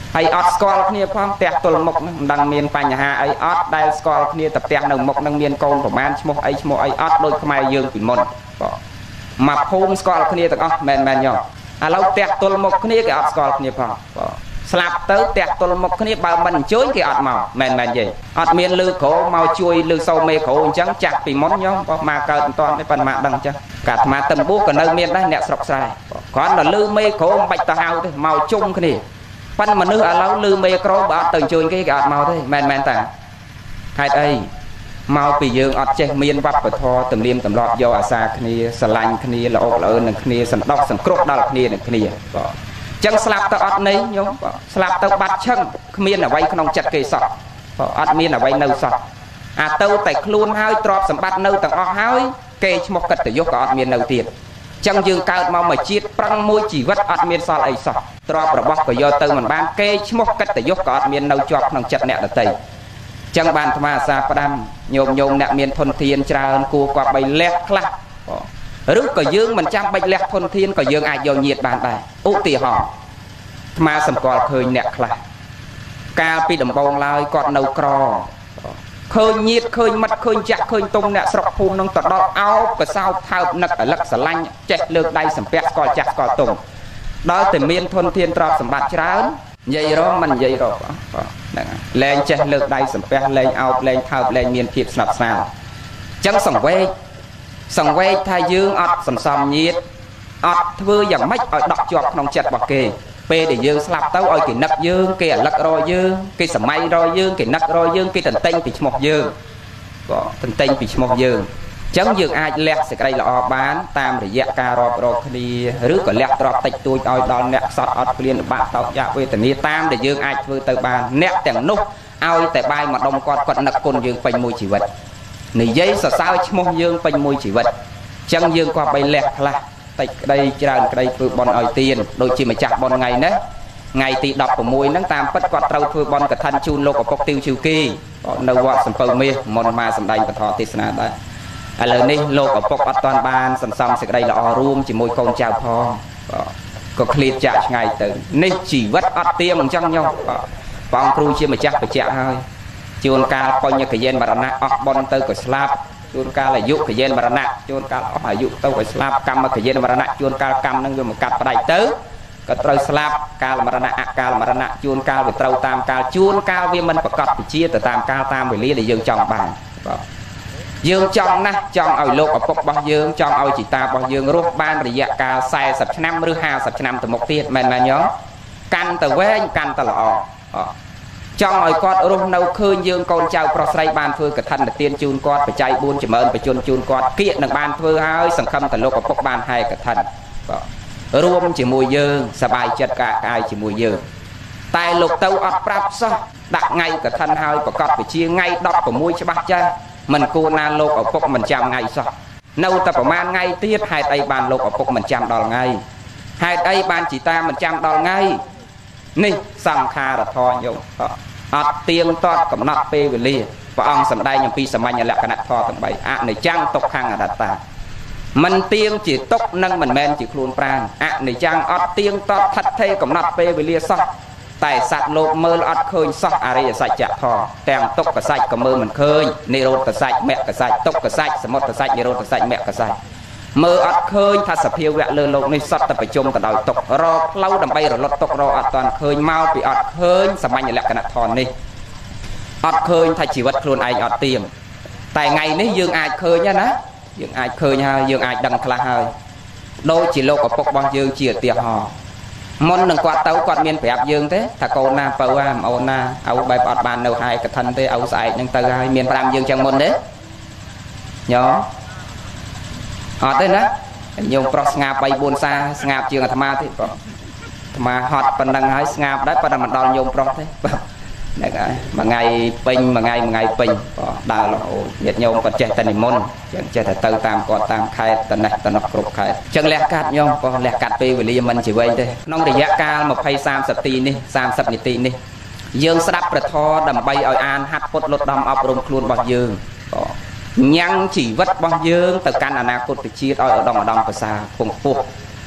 ហើយអត់ស្គាល់គ្នាផងផ្ទះទល់មុខហ្នឹងមិនដឹងមានបញ្ហាអីអត់ដែលស្គាល់គ្នាតែផ្ទះនៅមុខហ្នឹងមានកូនប្រមាណឈ្មោះអីឈ្មោះអីអត់ដូចខ្មែរយើងពីមុនបាទមកភូមិស្គាល់គ្នាទាំងអស់មែនមែនយោឥឡូវផ្ទះទល់មុខគ្នាគេអត់ស្គាល់គ្នាផងបាទស្លាប់ទៅផ្ទះទល់មុខគ្នាបើមិនអញ្ជើញគេអត់មកមែនមែនយីអត់មានលឺគ្រូមកជួយលឺសូមេគ្រូអញ្ចឹងចាស់ពីមុនយោបងមកកើតមិនតាន់ទេប៉ុន្តែមកដឹងអញ្ចឹងកាអាត្មាតឹមបួសក៏នៅមានដែរអ្នកស្រុកស្រែគ្រាន់តែលឺមេគ្រូមិនបាច់ទៅហៅទេមកជុំគ្នាប៉ុន្តែមនុស្សឥឡូវលឺមេគ្រូបើអត់ទៅអញ្ជើញគេគេអត់មកទេមែនមែនតាហេតុអីមកពីយើងអត់ចេះមានវប្បធម៌ទំនៀមទម្លាប់យកអាសាគ្នាស្រឡាញ់គ្នាល្អកល្អើនឹងគ្នាសន្តោសសង្គ្រោះដល់គ្នានឹងគ្នាបាទចឹងស្លាប់ទៅអត់ន័យញោមស្លាប់ទៅបាត់ឈឹងគ្មានអ្វីក្នុងចិត្តគេសោះអត់មានអ្វីនៅសោះអាទៅតែខ្លួនហើយទ្រព្យសម្បត្តិនៅទាំងអស់ហើយគេឈ្មោះកិត្តិយសក៏អត់មាននៅទៀតចឹងយើងកើតមកមួយជាតិប្រឹងមួយជីវិតអត់មានសល់អីសោះទ្រព្យរបស់ក៏យកទៅមិនបានគេឈ្មោះកិត្តិយសក៏អត់មាននៅជាប់ក្នុងចិត្តអ្នកដទៃចឹងបានអាត្មាអាសាផ្ដាំញោមញោមអ្នកមានធនធានច្រើនគួរគប្បីលះខ្លះឬក៏យើងមិនចាំបាច់លះធនធានក៏យើងអាចយកញាតបានដែរឧទាហរណ៍អាត្មាសម្គាល់ឃើញអ្នកខ្លះកាលពីដំបូងឡើយគាត់នៅក្រឃើញញាតឃើញមិត្តឃើញចាក់ឃើញទុំអ្នកស្រុកភូមិនឹងទៅដល់អោបកសោបថើបនឹកអលឹកស្រឡាញ់ចេះលើកដៃសំពះស្គាល់ចាស់ស្គាល់ទុំដល់តែមានធនធានទ្រព្យសម្បត្តិច្រើននិយាយរំមិននិយាយរំហ្នឹងលែងចេះលើកដៃសំពះលែងអោបលែងថើបលែងមានភាពស្និទ្ធស្នាលអញ្ចឹងសង្វេគសង្វេគថាយើងអត់សន្សំញាតអត់ធ្វើយ៉ាងម៉េចឲ្យដកជាប់ក្នុងចិត្តរបស់គេពេលដែលយើងស្លាប់ទៅឲ្យគេនឹកយើងគេអាលឹករយើងគេសម័យរយើងគេនឹករយើងគេតន្ទិញពីឈ្មោះយើងក៏តន្ទិញពីឈ្មោះយើងអញ្ចឹងយើងអាចលះសេចក្តីល្អបានតាមរយៈការរាប់រកគ្នាឬក៏លះទ្រព្យតិចតួចឲ្យដល់អ្នកខ្សត់អត់ព្រានបាក់តោកយ៉ាវេទនាតាមដែលយើងអាចធ្វើទៅបានអ្នកទាំងនោះឲ្យតែបាយម្ដុំគាត់គាត់នឹកគុណយើងពេញមួយជីវិតនិយាយសរសើរឈ្មោះយើងពេញមួយជីវិតអញ្ចឹងយើងក៏បីលះខ្លះតិចក្តីច្រើនក្តីធ្វើបន់ឲ្យទៀនដូចជាម្ចាស់បន់ថ្ងៃនេះថ្ងៃទីដប់ប្រាំមួយហ្នឹងតាមពិតគាត់ត្រូវធ្វើបន់កឋិនជូនលោកឪពុកទីវជូគីនៅវត្តសំពៅមាសមុនមកសម្ដែងពធទេសនាដែរឥឡូវនេះលោកឪពុកអត់ទាន់បានសន្សំសេចក្តីល្អរួមជាមួយកូនចៅផងក៏ឃ្លាតចាក់ឆ្ងាយទៅនេះជីវិតអត់ទៀងអញ្ចឹងញោមបងគ្រូជាម្ចាស់បញ្ជាក់ហើយជួនកាលបញ្ញកយេនមរណៈអស់បន់ទៅក៏ស្លាប់ជួនកាលអាយុកយេនមរណៈជួនកាលអស់អាយុទៅក៏ស្លាប់កម្មកយេនមរណៈជួនកាលកម្មនឹងវាមកកាត់ផ្ដាច់ទៅក៏ត្រូវស្លាប់កាលមរណៈអកាលមរណៈជួនកាលវាត្រូវតាមកាលជួនកាលវាមិនប្រកបវិជាទៅតាមកាលតាមវេលាដែលយើងចង់បានបាទយើងចង់ណាស់ចង់ឲ្យលោកឪពុករបស់យើងចង់ឲ្យជីតារបស់យើងរស់បានរយៈកាលសែសិបឆ្នាំឬហាសិបឆ្នាំទៅមុខទៀតមែនមែនយោកាន់តែវែងកាន់តែល្អចង់ឲ្យគាត់រស់នៅឃើញយើងកូនចៅប្រុសស្រីបានធ្វើកឋិនទានជូនគាត់បច្ច័យបួនចម្រើនបជនជូនគាត់គៀកនឹងបានធ្វើហើយសង្ឃឹមតែលោកឪពុកបានហែកឋិនរួមជាមួយយើងសប្បាយចិត្តកាកាយជាមួយយើងតែលោកទៅអត់ប្រាប់សោះដាក់ថ្ងៃកឋិនហើយប្រកាសវិជាថ្ងៃដប់ប្រាំមួយច្បាស់ចាស់មិនគួរណាលោកឪពុកមិនចាំថ្ងៃសោះនៅតែប្រហែលថ្ងៃទៀតហេតុអីបានលោកឪពុកមិនចាំដល់ថ្ងៃហេតុអីបានជីតាមិនចាំដល់ថ្ងៃនេះសង្ខារធម៌យោអត់ទៀងទាត់កំណត់ពេលវេលាព្រះអង្គសម្ដែងអំពីសាមញ្ញលក្ខណៈធម៌ទាំងបីអនិច្ចំទុក្ខំអនត្តាមិនទៀងជាទុកនិងមិនមែនជាខ្លួនប្រាណអនិច្ចំអត់ទៀងទាត់ថិតថេរកំណត់ពេលវេលាសោះតែសត្វលោកមើលអត់ឃើញសោះអរិយសច្ចធម៌ទាំងទុក្ខសច្ចក៏មើលមិនឃើញនិរោធសច្ចមគ្គសច្ចទុក្ខសច្ចសមុទសច្ចនិរោធសច្ចមគ្គសច្ចមើលអត់ឃើញថាសភាវៈលើលោកនេះសត្វតែប្រជុំទៅដោយទុក្ខរកផ្លូវដើម្បីរលត់ទុក្ខរកអត់ទាន់ឃើញមកពីអត់ឃើញសាមញ្ញលក្ខណៈធម៌នេះអត់ឃើញថាជីវិតខ្លួនឯងអត់ទៀងតែថ្ងៃនេះយើងអាចឃើញណាយើងអាចឃើញហើយយើងអាចដឹងខ្លះហើយដូចជាលោកឪពុករបស់យើងជាឧទាហរណ៍មុននឹងគាត់ទៅគាត់មានប្រាប់យើងទេថាកូនណាបើអាអូនណាឪបែបអត់បាននៅហើយកឋិនទេឪស្អែកនឹងទៅហើយមានប្រាំយើងចឹងមុនទេញោមអត់ទេណាញោមប្រុសស្ងាបបីបួនសាស្ងាបជាងអាត្មាទៀតបងអាត្មាហត់ប៉ុណ្ណឹងហើយស្ងាបដែរប៉ុន្តែមិនដល់ញោមប្រុសទេហ្នឹងហើយមួយថ្ងៃពេញមួយថ្ងៃមួយថ្ងៃពេញបងដើររហូតញាតិញោមគាត់ចេះតែនិមន្តចឹងចេះតែទៅតាមគាត់តាមខេត្តតនេះតនោះគ្រប់ខេត្តចឹងលះកាត់ញោមបងលះកាត់ពេលវេលាមិនជាវែងទេក្នុងរយៈកាលยี่สิบ สามสิบនាទីនេះសាមសិបនាទីនេះយើងស្ដាប់ព្រះធម៌ដើម្បីឲ្យអានហាត់ពុតលត់ដំអប់រំខ្លួនរបស់យើងបងញ៉ាំងជីវិតរបស់យើងទៅកាន់អនាគតជាតិឲ្យឧត្តមឧត្តមប្រសើរពងពោះ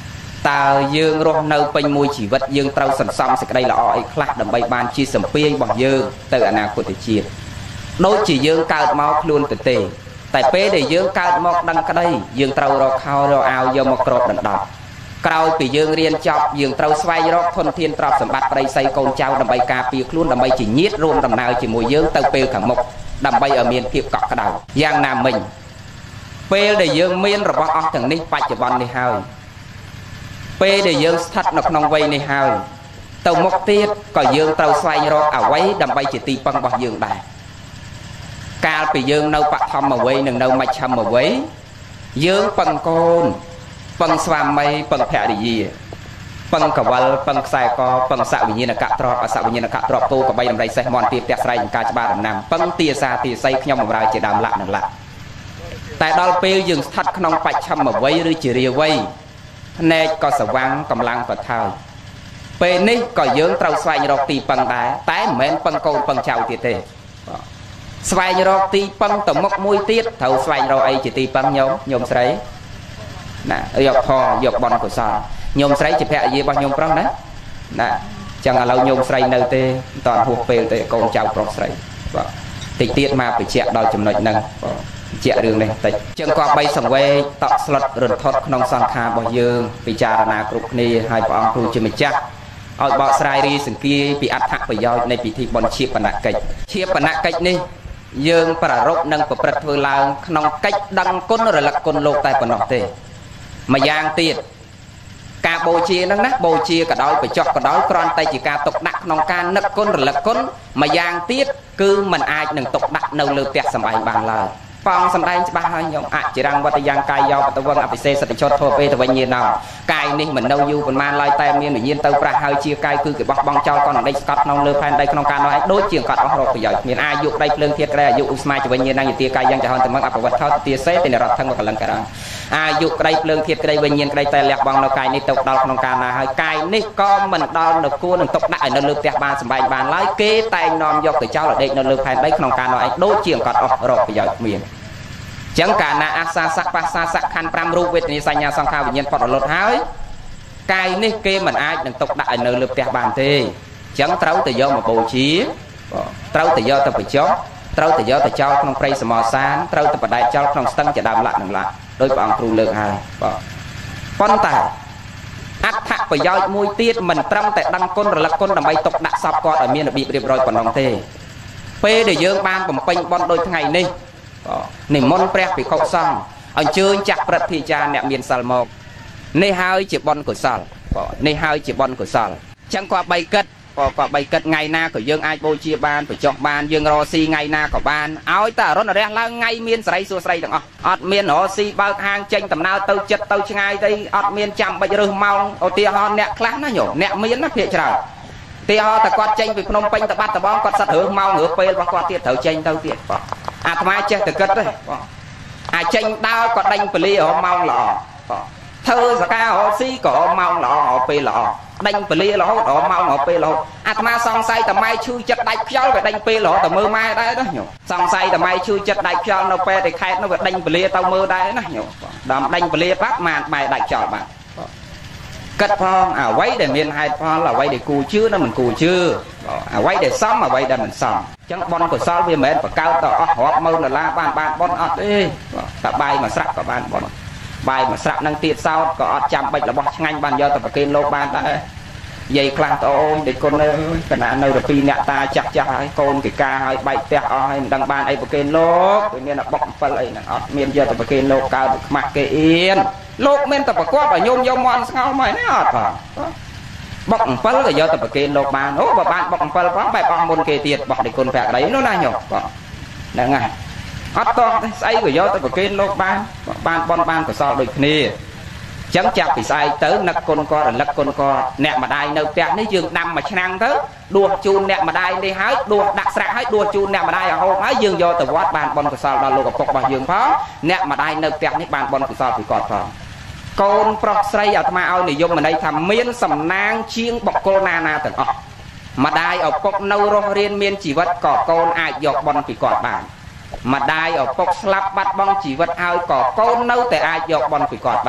ตายืงรถនៅពេញមួយជីវិតយើងត្រូវសន្សំសេចក្តីល្អអីខ្លះដើម្បីបានជាសម្ពាយរបស់យើងទៅអនាគតជាតិដូចជាយើងកើតមកខ្លួនទៅទេតែពេលដែលយើងកើតមកដឹងក្តីយើងត្រូវរកខោរកអាវយកមកគ្របដណ្ដប់ក្រោយពីយើងរៀនចប់យើងត្រូវស្វែងរកធនធានទ្រព្យសម្បត្តិប្តីស្រីកូនចៅដើម្បីការពារខ្លួនដើម្បីជាញាតិរួមដំណើរជាមួយយើងទៅពេលខាងមុខដើម្បីឲ្យមានភាពកក់ក្ដៅយ៉ាងណាមិញពេលដែលយើងមានរបស់អស់ទាំងនេះបច្ចុប្បន្ននេះហើយពេលដែលយើងស្ថិតនៅក្នុងវ័យនេះហើយទៅមុខទៀតក៏យើងត្រូវស្វែងរកអ្វីដើម្បីជាទីពឹងរបស់យើងដែរកាលពីយើងនៅបឋមវ័យនិងនៅមជ្ឈិមវ័យយើងពឹងកូនពឹងស្វាមីពឹងភរិយាពឹងកវលពឹងខ្សែកពឹងសវិញ្ញាណកទ្របអសវិញ្ញាណកទ្របគោកបីដំរីសេះមន់ទាផ្ទះស្រែចំការច្បារដំណាំពឹងទាសាទាស័យខ្ញុំបម្រើជាដើមលក្ខណៈលក្ខតែដល់ពេលយើងស្ថិតក្នុងបច្ឆិមវ័យឬជារាវ័យភ្នែកក៏ស្វាំងកម្លាំងក៏ថើយពេលនេះក៏យើងត្រូវស្វែងរកទីពឹងដែរតែមិនមែនពឹងកូនពឹងចៅទៀតទេស្វែងរកទីពឹងទៅមុខមួយទៀតត្រូវស្វែងរកអីជាទីពឹងញោមញោមស្រីណាយកផងយកបនកុសលញោមស្រីជាភរិយារបស់ញោមប្រុសណាណាចឹងឥឡូវញោមស្រីនៅទេមិនតាន់ហួសពេលទេកូនចៅប្រុសស្រីបាទតិចទៀតមកបញ្ជាក់ដល់ចំណុចហ្នឹងបាទបញ្ជាក់រឿងនេះតិចចឹងក៏បីសង្វេគតក់ស្លុតរន្ធត់ក្នុងសង្ខាររបស់យើងពិចារណាគ្រប់គ្នាហើយព្រះអង្គគ្រូជាម្ចាស់ឲ្យបកស្រាយរីសង្គាយពីអត្ថប្រយោជន៍នៃពិធីបុណ្យឈាបនកិច្ចឈាបនកិច្ចនេះយើងប្រារព្ធនិងប្រព្រឹត្តធ្វើឡើងក្នុងកិច្ចដឹងគុណរលឹកគុណលោកតែប៉ុណ្ណោះទេម្យ៉ាងទៀតការបូជាហ្នឹងណាបូជាក៏ដោយបច្ចុប្បន្នក៏ដោយគ្រាន់តែជាការទុកដាក់ក្នុងការនឹកគុណរលឹកគុណម្យ៉ាងទៀតគឺมันអាចនឹងទុកដាក់នៅលើផ្ទះសម្បែងបានឡើយប៉ងសំដែងច្បាស់ហើយញោមអចិរੰវត្តយ៉ាងកាយយោបតវងអភិសេសតិចតធពេតវិញ្ញាណោកាយនេះមិននៅយូរប៉ុន្មានឡើយតែមានវិញ្ញាណទៅប្រះហើយជាកាយគឺគេបោះបង់ចោលកណ្ដេកស្កត់ក្នុងលើផែនដីក្នុងការនោះឯងដូចជាកត់អស់រកប្រយោជន៍មានអាយុដីភ្លើងធាតុក្រែអាយុឧស្មាចវិញ្ញាណយទាកាយយ៉ាងចហន្តមឹងអបវត្តថោទាសេទិនរតថងកលង្ការអាយុក្តីភ្លើងធាតុក្តីវិញ្ញាណក្តីតែលះបង់នៅកាយនេះទៅដល់ក្នុងការណាហើយកាយនេះក៏មិនដល់នៅគួរនឹងទុកដាក់ឲ្យនៅលើផ្ទះបានសម្បែងបានឡើយគេតែងនាំយកទៅចោលឲ្យដេកនៅលើផែនដីក្នុងការនោះឯងដូចជាកត់អស់រកប្រយោជន៍មានចឹងកាលណាអាសាសៈបាសាសៈខណ្ឌប្រាំរូបវេទនាសញ្ញាសង្ខារវិញ្ញាណផុតរលត់ហើយកាយនេះគេមិនអាចនឹងទុកដាក់ឲ្យនៅលើផ្ទះបានទេចឹងត្រូវទៅយកមកបូជាត្រូវទៅយកទៅបញ្ចុះត្រូវទៅយកទៅចោលក្នុងព្រៃសមរសានត្រូវទៅបដែកចោលក្នុងស្ទឹងជាដើមលក្ខនឹងលក្ខដោយព្រះអង្គគ្រូលើកហើយបាទប៉ុន្តែអត្ថប្រយោជន៍មួយទៀតមិនត្រឹមតែដឹងគុណរលឹកគុណដើម្បីទុកដាក់សពគាត់ឲ្យមានរបៀបរៀបរយប៉ុណ្ណឹងទេពេលដែលយើងបានបំពេញបុណ្យដូចថ្ងៃនេះនិមន្តព្រះភិក្ខុសង្ឃអញ្ជើញចាក់ព្រឹទ្ធាចារ្យអ្នកមានសិលមកនេះហើយជាបុណ្យកុសលនេះហើយជាបុណ្យកុសលចឹងគាត់បីគិតក៏បីគិតថ្ងៃណាក៏យើងអាចបូជាបានបញ្ចុះបានយើងរកស៊ីថ្ងៃណាក៏បានឲ្យតែរនរះឡើងថ្ងៃមានសេរីសួស្រីទាំងអស់អត់មានរកស៊ីបើកហាងចេញដំណើរទៅចិត្តទៅឆ្ងាយទៅអត់មានចាំបាច់រើសម៉ោងឧទាហរណ៍អ្នកខ្លះណាញោមអ្នកមានណាភាគច្រើនឧទាហរណ៍តែគាត់ចេញពីភ្នំពេញទៅបាត់ដំបងគាត់សិតរើសម៉ោងរើសពេលរបស់គាត់ទៀតត្រូវចេញទៅទៀតបាទអាត្មាចេះតែគិតទេអាចចេញដើរក៏ដេញពលារម៉ោងល្អធ្វើសការរកស៊ីក៏ម៉ោងល្អពេលល្អដេញពលារហូតដល់ម៉ោងពេលរហូតអាត្មាសង្ស័យតម៉ែឈឺចិត្តដាច់ខ្យល់វាដេញពេលរហូតតែមើលម៉ែដែរណាញោមសង្ស័យតម៉ែឈឺចិត្តដាច់ខ្យល់នៅពេលដែលខេតនោះវាដេញពលាទៅមើលដែរណាញោមដល់ដេញពលាបាត់ម៉ានម៉ែដាច់ខ្យល់បាត់គិតផងអ្វីដែលមានហេតុផលអ្វីដែលគូជឿនិងមិនគូជឿអ្វីដែលសមអ្វីដែលមិនសមអញ្ចឹងបុណ្យកុសលវាមិនមែនបង្កើតដល់អស់រាប់ម៉ឺនដុល្លារបានបានបុណ្យអត់ទេតែបាយមួយស្រាក់ក៏បានបុណ្យបាយមួយស្រាក់នឹងទៀតសោតក៏អត់ចាំបាច់របស់ឆ្ងាញ់បានយកទៅប្រគេនលោកបានដែរយាយខ្លះតអូនដូចគុណអើយកណានៅទៅពីអ្នកតាចាស់ចាស់ហើយកូនកិកាហើយបែកផ្ទះអស់ហើយមិនដឹងបានអីប្រគេនលោកវាមានបុកអំពិលអីហ្នឹងអត់មានយកទៅប្រគេនលោកកើតខ្មាស់គេអៀនលោកមានតែប្រកបឲ្យញោមយកមកស្ងោមកណាអត់ផងបុកអំពិលក៏យកទៅប្រគេនលោកបានអូបើបានបុកអំពិលផងបែបអស់មុនគេទៀតបោះដូចគុណភក្តីនោះណាញោមហ្នឹងហើយអត់តោះស្អីក៏យកទៅប្រគេនលោកបានបានបនបានកុសលដូចគ្នាចឹងចាប់ពីស្អែកទៅនឹកគុណគាត់រលឹកគុណគាត់អ្នកម្ដាយនៅផ្ទះនេះយើងដាំមួយឆ្នាំទៅដួសជូនអ្នកម្ដាយនេះហើយដួសដាក់ស្រាក់ហើយដួសជូនអ្នកម្ដាយឲ្យហូបហើយយើងយកទៅវត្តបានបុណ្យកុសលដល់លោកឪពុករបស់យើងផងអ្នកម្ដាយនៅផ្ទះនេះបានបុណ្យកុសលពីគាត់ផងកូនប្រុសស្រីអាត្មាឲ្យនិយមន័យថាមានសំណាងជាងបុគ្គលណាណាទាំងអស់ម្ដាយឪពុកនៅរស់រានមានជីវិតក៏កូនអាចយកបុណ្យពីគាត់បានម្ដាយឪពុកស្លាប់បាត់បង់ជីវិតហើយក៏កូននៅតែអាចយកបុណ្យពីគាត់បាន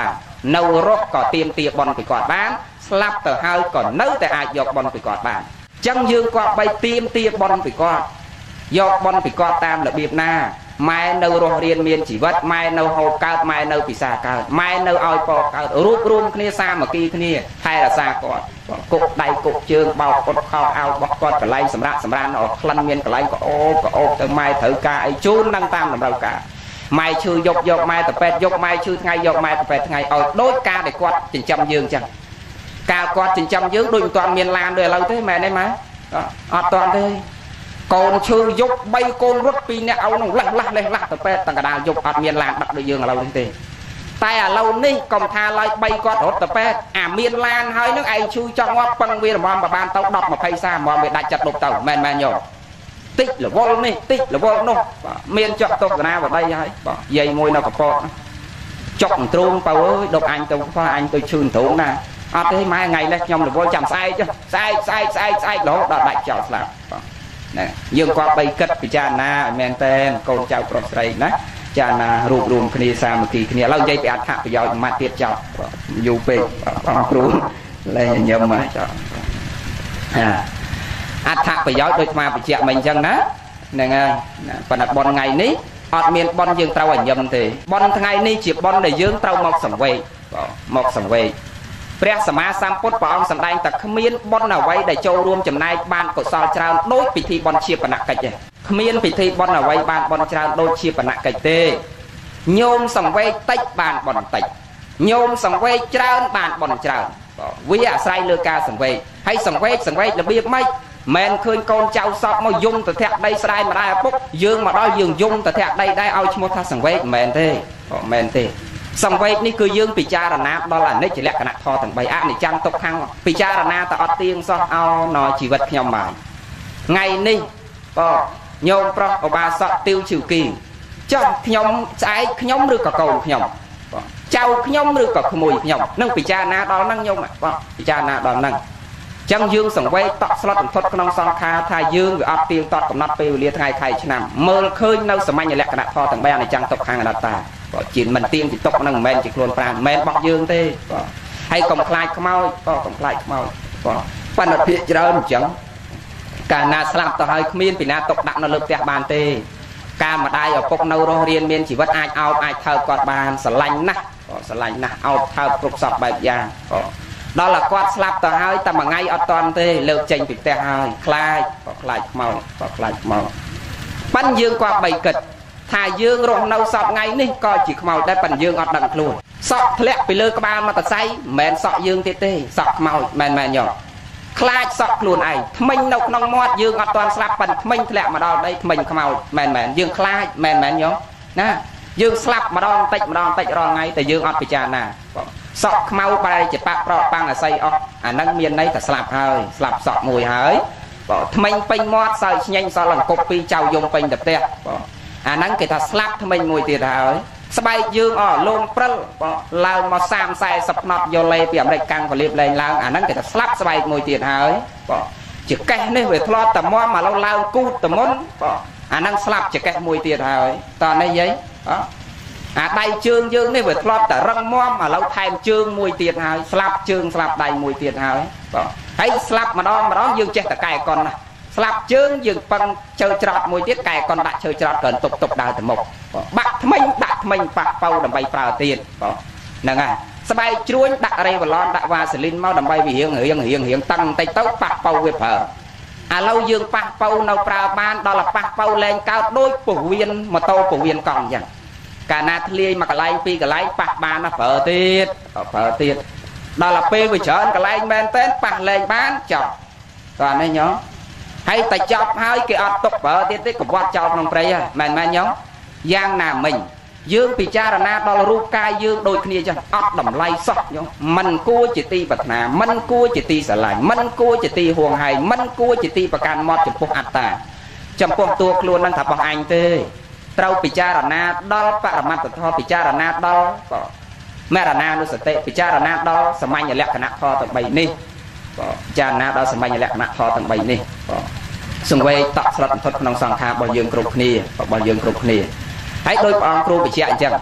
នៅរស់ក៏ទៀមទាបនពីគាត់បានស្លាប់ទៅហើយក៏នៅតែអាចយកបនពីគាត់បានអញ្ចឹងយើងគាត់បីទៀមទាបនពីគាត់យកបនពីគាត់តាមរបៀបណាម៉ែនៅរស់រៀនមានជីវិតម៉ែនៅហូបកើតម៉ែនៅពិសាកើតម៉ែនៅឲ្យពកើតរួបរวมគ្នាសាមគ្គីគ្នាថែរក្សាគាត់គុកដៃគុកជើងបោកគាត់ខោអាវរបស់គាត់កន្លែងសម្រាប់សម្រានអស់ក្លិនមានកន្លែងក៏អូបក៏អូបទៅម៉ែត្រូវការអីជូននឹងតាមតម្រូវការម៉ែឈឺយកយកម៉ែទៅពេទ្យយកម៉ែឈឺថ្ងៃយកម៉ែទៅពេទ្យថ្ងៃឲ្យដូចការដែលគាត់ចិញ្ចឹមយើងចឹងកាលគាត់ចិញ្ចឹមយើងដូចមិនទាន់មានឡានដូចឥឡូវទេម៉ែនេះម៉ែអត់ទាន់ទេកូនឈឺយកបីកូនរត់ពីអ្នកឲ្យនឹងលះលះលេះលះទៅពេទ្យទាំងកដាលយកអត់មានឡានដឹកដូចយើងឥឡូវនេះទេតែឥឡូវនេះកុំថាឡើយបីគាត់រត់ទៅពេទ្យអាមានឡានហើយនឹងឯងឈឺចង់ងាប់ពឹងវារំំបបានទៅដប់ยี่สิบ សាមមវាដាច់ចិត្តលុបទៅមែនមែនយកតិចរវល់នេះតិចរវល់នោះមានចុកទស្សនាបដីហើយបាទយាយមួយនៅកពតចុកទ្រូងបើអើយដុកអញទៅខ្វះអញទៅឈឺទ្រូងណាអត់ទេម៉ែថ្ងៃនេះខ្ញុំរវល់ចាំស្អែកស្អែកស្អែកស្អែកស្អែករហូតដល់ដាច់ចោលស្លាប់បាទណាយើងគាត់បីគិតពិចារណាឲ្យមែនតើកូនចៅប្រុសស្រីណាចាណារួបរวมគ្នាសាមគ្គីគ្នាឥឡូវនិយាយពីអត្ថប្រយោជន៍មួយម៉ាត់ទៀតចោលយូរពេកបងគ្រូលែងញញឹមមកចោលអាអត្ថប្រយោជន៍ដូចស្មាបញ្ជាក់មិញអញ្ចឹងណាហ្នឹងហើយប៉ុន្តែបនថ្ងៃនេះអត់មានបនយើងត្រូវឲ្យញឹមទេបនថ្ងៃនេះជាបនដែលយើងត្រូវមកសង្វេគមកសង្វេគព្រះសម្មាសម្ពុទ្ធព្រះអង្គសម្ដែងតែគ្មានបនអ្វីដែលចូលរួមចំណែកបានកុសលច្រើនដូចពិធីបនជាបនកិច្ចទេគ្មានពិធីបនអ្វីបានបនច្រើនដូចជាបនកិច្ចទេញោមសង្វេគតិចបានបនតិចញោមសង្វេគច្រើនបានបនច្រើនវាអាស្រ័យលើការសង្វេគហើយសង្វេគសង្វេគរបៀបម៉េចមែនឃើញកូនចៅសពមកយំទៅធាក់ដីស្ដាយម្ដាយឪពុកយើងមកដល់យើងយំទៅធាក់ដីដែរឲ្យឈ្មោះថាសង្វេគមិនមែនទេមែនទេសង្វេគនេះគឺយើងពិចារណាដល់អនិច្ចលក្ខណៈធម៌ទាំងបីអនិច្ចំទុក្ខំពិចារណាទៅអត់ទៀងសោះអោណជីវិតខ្ញុំបានថ្ងៃនេះបងញោមប្រុសឧបាសកទាវឈឺគីចុះខ្ញុំស្អែកខ្ញុំឬក៏កូនខ្ញុំចៅខ្ញុំឬក៏ក្មួយខ្ញុំនឹងពិចារណាដល់ហ្នឹងញោមបងពិចារណាដល់ហ្នឹងចឹងយើងសង្វេគតក់ស្លុតបន្ទត់ក្នុងសង្ខារថាយើងវាអត់ទៀងទាត់កំណត់ពេលវេលាថ្ងៃខែឆ្នាំមើលឃើញនៅសមញ្ញលក្ខណៈធម៌ទាំងបីអនិច្ចំទុក្ខំអនត្តាក៏ជាមិនទៀងទីទុកហ្នឹងមិនមែនជាខ្លួនប្រាណមិនមែនរបស់យើងទេបាទហើយកុំខ្លាចខ្មោចក៏កុំខ្លាចខ្មោចបាទបណ្ឌិតភាគច្រើនអញ្ចឹងកាលណាស្លាប់ទៅហើយគ្មានពីណាទុកដាក់នៅលើផ្ទះបានទេការម្ដាយឪពុកនៅរស់រៀនមានជីវិតអាចអោបអាចថើបគាត់បានស្រឡាញ់ណាស់ក៏ស្រឡាញ់ណាស់អោបថើបគ្រប់សពបែបយ៉ាងក៏ដល់តែគាត់ស្លាប់ទៅហើយតែមួយថ្ងៃអត់តាន់ទេលើកចេញពីផ្ទះហើយខ្លាចក៏ខ្លាចខ្មោចក៏ខ្លាចខ្មោចប៉ិនយើងគាត់បីគិតថាយើងរស់នៅសពថ្ងៃនេះក៏ជាខ្មោចដែរប៉ុន្តែយើងអត់ដឹងខ្លួនសក់ធ្លាក់ពីលើក្បាលមអត្តស័យមិនមែនសក់យើងទៀតទេសក់ខ្មោចមិនមែនញោមខ្លាចសក់ខ្លួនឯងថ្មិញនៅក្នុងមាត់យើងអត់ទាន់ស្លាប់ប៉ុន្តែថ្មិញធ្លាក់មកដល់ដីថ្មិញខ្មោចមិនមែនយើងខ្លាចមិនមែនញោមណាយើងស្លាប់ម្ដងបន្តិចម្ដងបន្តិចរាល់ថ្ងៃតែយើងអត់ពិចារណាសក់ខ្មៅបែរជាប៉ះប្រត់ប៉ាំងអាស័យអស់អាហ្នឹងមានន័យថាស្លាប់ហើយស្លាប់សក់មួយហើយបងថ្មិញពេញមាត់សើចឆ្ញេញសល់អង្គប់ពីចៅយំពេញទៅផ្ទះបងអាហ្នឹងគេថាស្លាប់ថ្មិញមួយទៀតហើយស្បែកយើងអស់លងព្រិលបងឡើងមកសាមសែសិបផ្នត់យកលេពីអាមេរិកកាំងក៏លៀបលែងឡើងអាហ្នឹងគេថាស្លាប់ស្បែកមួយទៀតហើយបងជាកេះនេះវាធ្លាប់តែមមឥឡូវឡើងគូតតែមុនបងអាហ្នឹងស្លាប់ជាកេះមួយទៀតហើយតោះនេះយាយបងអាដៃជើងយើងនេះវាធ្លាប់តែរឹងមាំឥឡូវថែមជើងមួយទៀតហើយស្លាប់ជើងស្លាប់ដៃមួយទៀតហើយបងហើយស្លាប់ម្ដងម្ដងយើងចេះតែកែកុនណាស្លាប់ជើងយើងពឹងជើច្រត់មួយទៀតកែកុនដាក់ជើច្រត់កើទុបទុបដើរទៅមុខបាក់ថ្មិញដាក់ថ្មិញប៉ះប៉ៅដើម្បីប្រើទៀតបងហ្នឹងហើយស្បែកជ្រួញដាក់រេវឡនដាក់វ៉ាសេលីនមកដើម្បីវារៀងរៀងរៀងរៀងតឹងបន្តិចទៅប៉ះប៉ៅវាប្រើឥឡូវយើងប៉ះប៉ៅនៅប្រើបានដល់ប៉ះប៉ៅលែងកើតដូចពោះវៀនម៉ូតូពោះវៀនកង់អញ្ចឹងកាលណាធ្លាយមកកន្លែងពីរកន្លែងប៉ះបានណាប្រើទៀតប្រើទៀតដល់ទៅពេលវាច្រើនកន្លែងមែនតើប៉ះលែងបានចប់តោះនេះញោមហើយតែចប់ហើយគេអត់ទុកប្រើទៀតទេកវត្តចោលក្នុងព្រៃហ្នឹងមែនមែនញោមយ៉ាងណាមិញយើងពិចារណាដល់រូបកាយយើងដូចគ្នាចឹងអត់តម្លៃសោះញោមមិនគួរជាទីប្រាថ្នាមិនគួរជាទីស្រឡាញ់មិនគួរជាទីហួងហែងមិនគួរជាទីប្រកាន់មាត់ចំពោះអត្តាចំពោះតួខ្លួនហ្នឹងថារបស់អញទេត្រូវពិចារណាដល់បរមត្តធម៌ពិចារណាដល់មរណានុសតិពិចារណាដល់សមញ្ញលក្ខណៈធម៌ទាំងបីនេះពិចារណាដល់សមញ្ញលក្ខណៈធម៌ទាំងបីនេះសង្វេគតក់ស្លុតបន្ទត់ក្នុងសង្ខាររបស់យើងគ្រប់គ្នារបស់យើងគ្រប់គ្នាហើយដោយព្រះអង្គគ្រូបញ្ជាក់អញ្ចឹង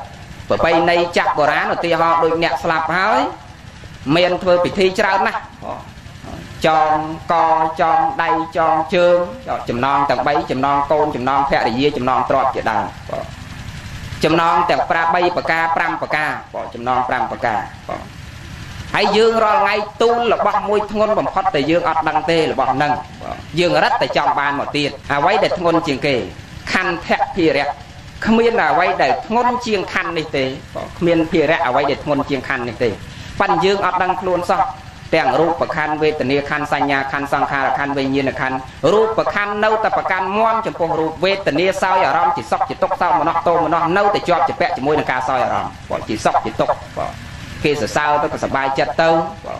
bởi bây nay chắc bò rán ở tì họ đôi nhẹ slap hỏi miền thôi bị thi trao nè tròn co tròn đầy tròn chương chùm non tầng bấy chùm non côn chùm non phe để dê chùm non trọt vậy đàn chùm non tầng pra bay bạc ca pram bạc ca bỏ chùm non pram bạc ca hãy dương rồi ngay tu là bọc môi ngôn bằng phật để dương ọt đăng tê là bọc nâng dương rất tại trong bàn một tiền à quay để ngôn chiên kề khăn thẹt phi rẹt không biết là quay để ngôn chiên khăn này tê miền phi rẹt à quay để ngôn chiên khăn này tê phần dương ọt đăng luôn saoแต่งรูปประคันเวทนีคันสัญญาคันสังขารคันวิญญาณคันรูปประคันเน่าแต่ประกันม้วนจมพงรูปเวทนีเศร้าอย่ารำจิตซอกจิตตกเศร้ามันนอกโตมันนอกเน่าแต่จอบจิตแปะจิตมวยในการเศร้าอย่ารำบอกจิตซอกจิตตกบอกkhiเศร้าต้องก็สบายจัดเต้า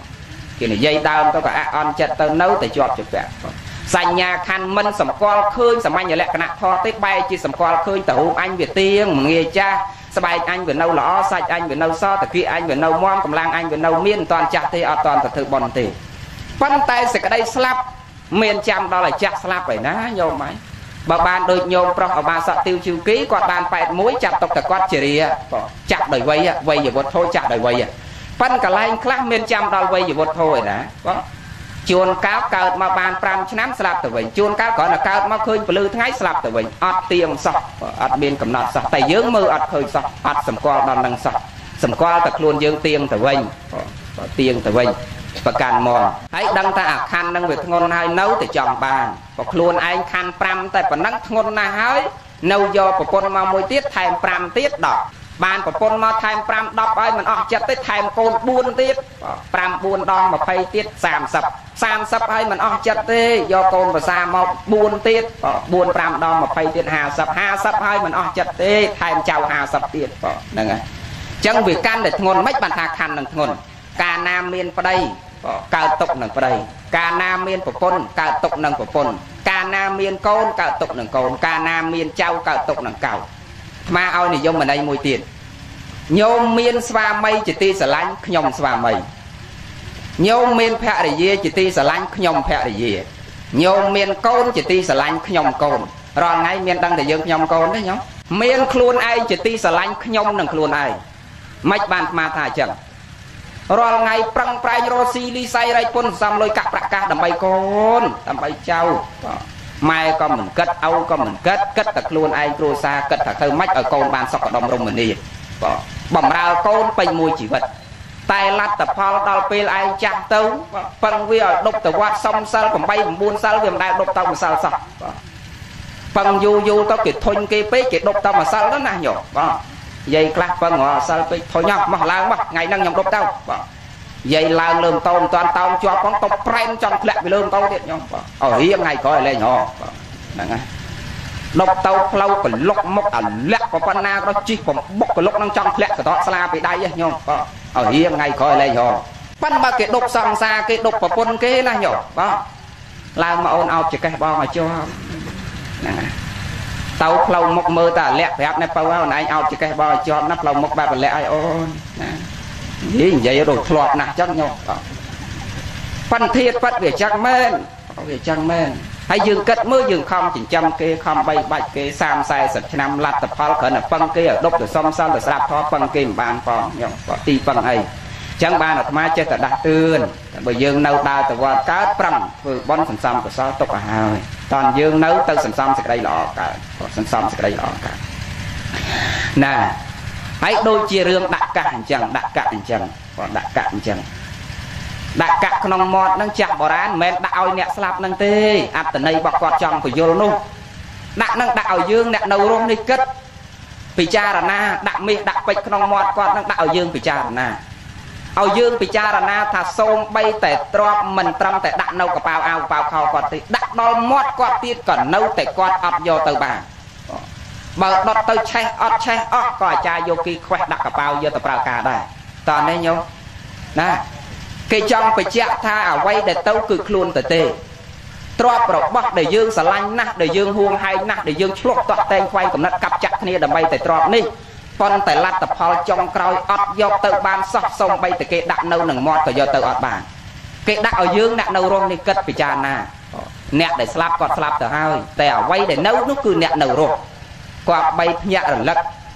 khiในยัยดาวต้องก็อ่อนจัดเต้าเน่าแต่จอบจิตแปะสัญญาคันมันสมกอลคืนสมัยอย่างแหละขณะทอติใบจิตสมกอลคืนแต่หูอันเวียเตียงมึงเงี้ยจ้าสบายอันเวียนเน่าหล่อใส่อันเวียนเน่าซ้อแต่กี้อันเวียนเน่าม้อมกำลังอันเวียนเน่าเมียนตอนจัดที่เอาตอนแต่ถือบอลตีปั้นไตเสกได้สลับเมียนจำเราเลยจักสลับไปนะโยมไหมบางบ้านโดยโยมปลอกเอามาสติวชิวกี้กอดบานแปดมุ้ยจับตกแต่กอดเจริญจับโดยไว้อะไว้อย่าบดโทษจับโดยไว้อะปั้นกับไล่คลาเมียนจำเราไว้อย่าบดโทษนะก็ชวนก้าวเกิดมาบานปรำชนะสลับตัวเองชวนก้าวก่อนเกิดมาเคยปลือทั้งสลับตัวเองอัดเตียงสอบอัดเบียนกำนัดสอบแต่ยืงมืออัดเคยสอบอัดสมกอลดอนนังสอบสมกอลแต่ครวนยืงเตียงตัวเองเตียงตัวเองประกันมองไอ้ดังตาคันดังเวทงนให้เน่าแต่จอมบานพอครวนไอ้คันปรำแต่ปนักงนนะเฮ้ยเน่ายอปปนมาโมยเตี้ยแทนปรำเตี้ยดอกบานปปนมาแทนปรำดอกไอ้มันออกจัดได้แทนโกนบุญเตี้ยปรำบุญดองมาไฟเตี้ยสามสับสามสับไอ้มันออกจัดได้ยอโกนภาษามาบุญเตี้ยบุญปรำดองมาไฟเตี้ยห้าสับห้าสับไอ้มันออกจัดได้แทนเจ้าห้าสับเตี้ยนั่นไงจังวิการเด็ดงนไม่บรรทาคันดังงนการนามเมียนประเดี๋ยการตกหนังประเดี๋ยการนามเมียนปปนการตกหนังปปนการนามเมียนโกนการตกหนังโกนการนามเมียนเจ้าการตกหนังเก่ามาเอาในยมมันในมวยตีนโยมเมียนสวามัยจิตติสลันขยมสวามัยโยมเมียนแพะริเยจิตติสลันขยมแพะริเยโยมเมียนโกนจิตติสลันขยมโกนรอนไงเมียนดังแต่ยังขยมโกนได้ยังเมียนครูนไอจิตติสลันขยมหนังครูนไอไม่บานมาถ่ายจังรอไงปรังปลายโรซีลีไซไรปนซ้ำลอยกักประกาศดำใบโกนดำใบเจ้าไม่ก็เหมือนกัดเอาก็เหมือนกัดกัดตะครูนไอครูซากัดตะเธอไม่เอาโกนบานสกดมรมเหมือนนี่บ่มราวโกนไปมวยจีวัดแต่ลัดแต่พอดอลเปลไอจังเต้าปังวิอดกแต่วัดซ้ำซัลผมไปผมบุญซัลเวียมได้ดกเต้ามาซัลสักปังยูยูต้องเกิดทนเกเป๊ะเกิดดกเต้ามาซัลแล้วนะหยอกdây clap bằng ngõ saoไปthôi nhau mà lao mà ngày năng nhầm đốt tao dây lao lơm tôm toàn tao cho con tóc pren trong lẹ bị lơm tao điện nhau ở hiên ngày coi lên nhỏ đốt tao lâu còn lốc mốc à lẹ có con na nó chỉ còn bốc cái lốc năng trong lẹ cái đó xa bị đai nhau ở hiên ngày coi lên nhỏ bắt ba cái đốt xong xa cái đốt vào quân kế là nhỏ đó lao mà ôn ao chỉ cái bao mà cho tàu lâu một mơ ta lẹ phép này bao này ao chỉ cái bao cho nắp lâu một ba lẹ ai ôn gì vậy rồi thọt nè chắc nhau phân thiệt phân về chắc men về chắc men hay dừng cất mưa dừng không chỉ trăm kê không bay bạch kê sam sai sật năm lạt tập phao khởi là phân kê ở đốc rồi xong xong rồi sạp thọ phân kê bàn phòng nhau ti phân ấy chẳng ban là mai chơi ta đặt tươn bởi dương nấu đào từ qua cá prăng vừa bón sầm sầm của sao tục à hai toàn dương nấu từ sầm sầm sẽ đây lọ cả sầm sầm sẽ đây lọ cả nè hãy đôi chia rương đặt cả hành chẳng đặt cả hành chẳng còn đặt cả hành chẳng đặt cả con mọt năng chạm bỏ rán men đạo nhẹ slap năng tê áp từ đây bọc quạt trong của vô nu đặt năng đạo dương nẹt nấu rôm đi cất bị cha là na đặt mi đặt bạch con mọt quạt năng đạo dương bị cha là naเอายืงพิจารณาถ้าทรงใบแต่ตรอบมันตรำแต่ดักเน่ากับเปล่าเอาเปล่าเขาก่อนติดักนอนมอดก่อนตีก่อนเน่าแต่ก่อนอัดโยเตอร์บางเบิดดอตเตอร์ใช้อัดใช้อัดก่อนจาโยกีแควดักกับเปล่าโยตะเปล่ากาได้ตอนนี้โยนะกิจองไปเจ้าท่าเอาไว้แต่เต้าคือคลุนแต่เตะตรอบปลอกบักเดี๋ยวยืงสลันนะเดี๋ยวยืงห่วงไห้นะเดี๋ยวยืงชลกตัวแตงไฟกับนักกับจักรนี่ดับใบแต่ตรอบนี่ปนแต่ลัดแต่พอจงกรอยอัดยกเตอร์บานซอกทรงไปแต่เกดักเน่าหนึ่งมอดก็ยกเตอร์อัดบานเกดักเอายืงนักเน่ารวมนี่เกิดปิจานาเนตได้สลับกอดสลับแต่ห้อยแต่ไว้ได้เน่านุคือเนตเน่ารวมกว่าใบเนี้ยระลัก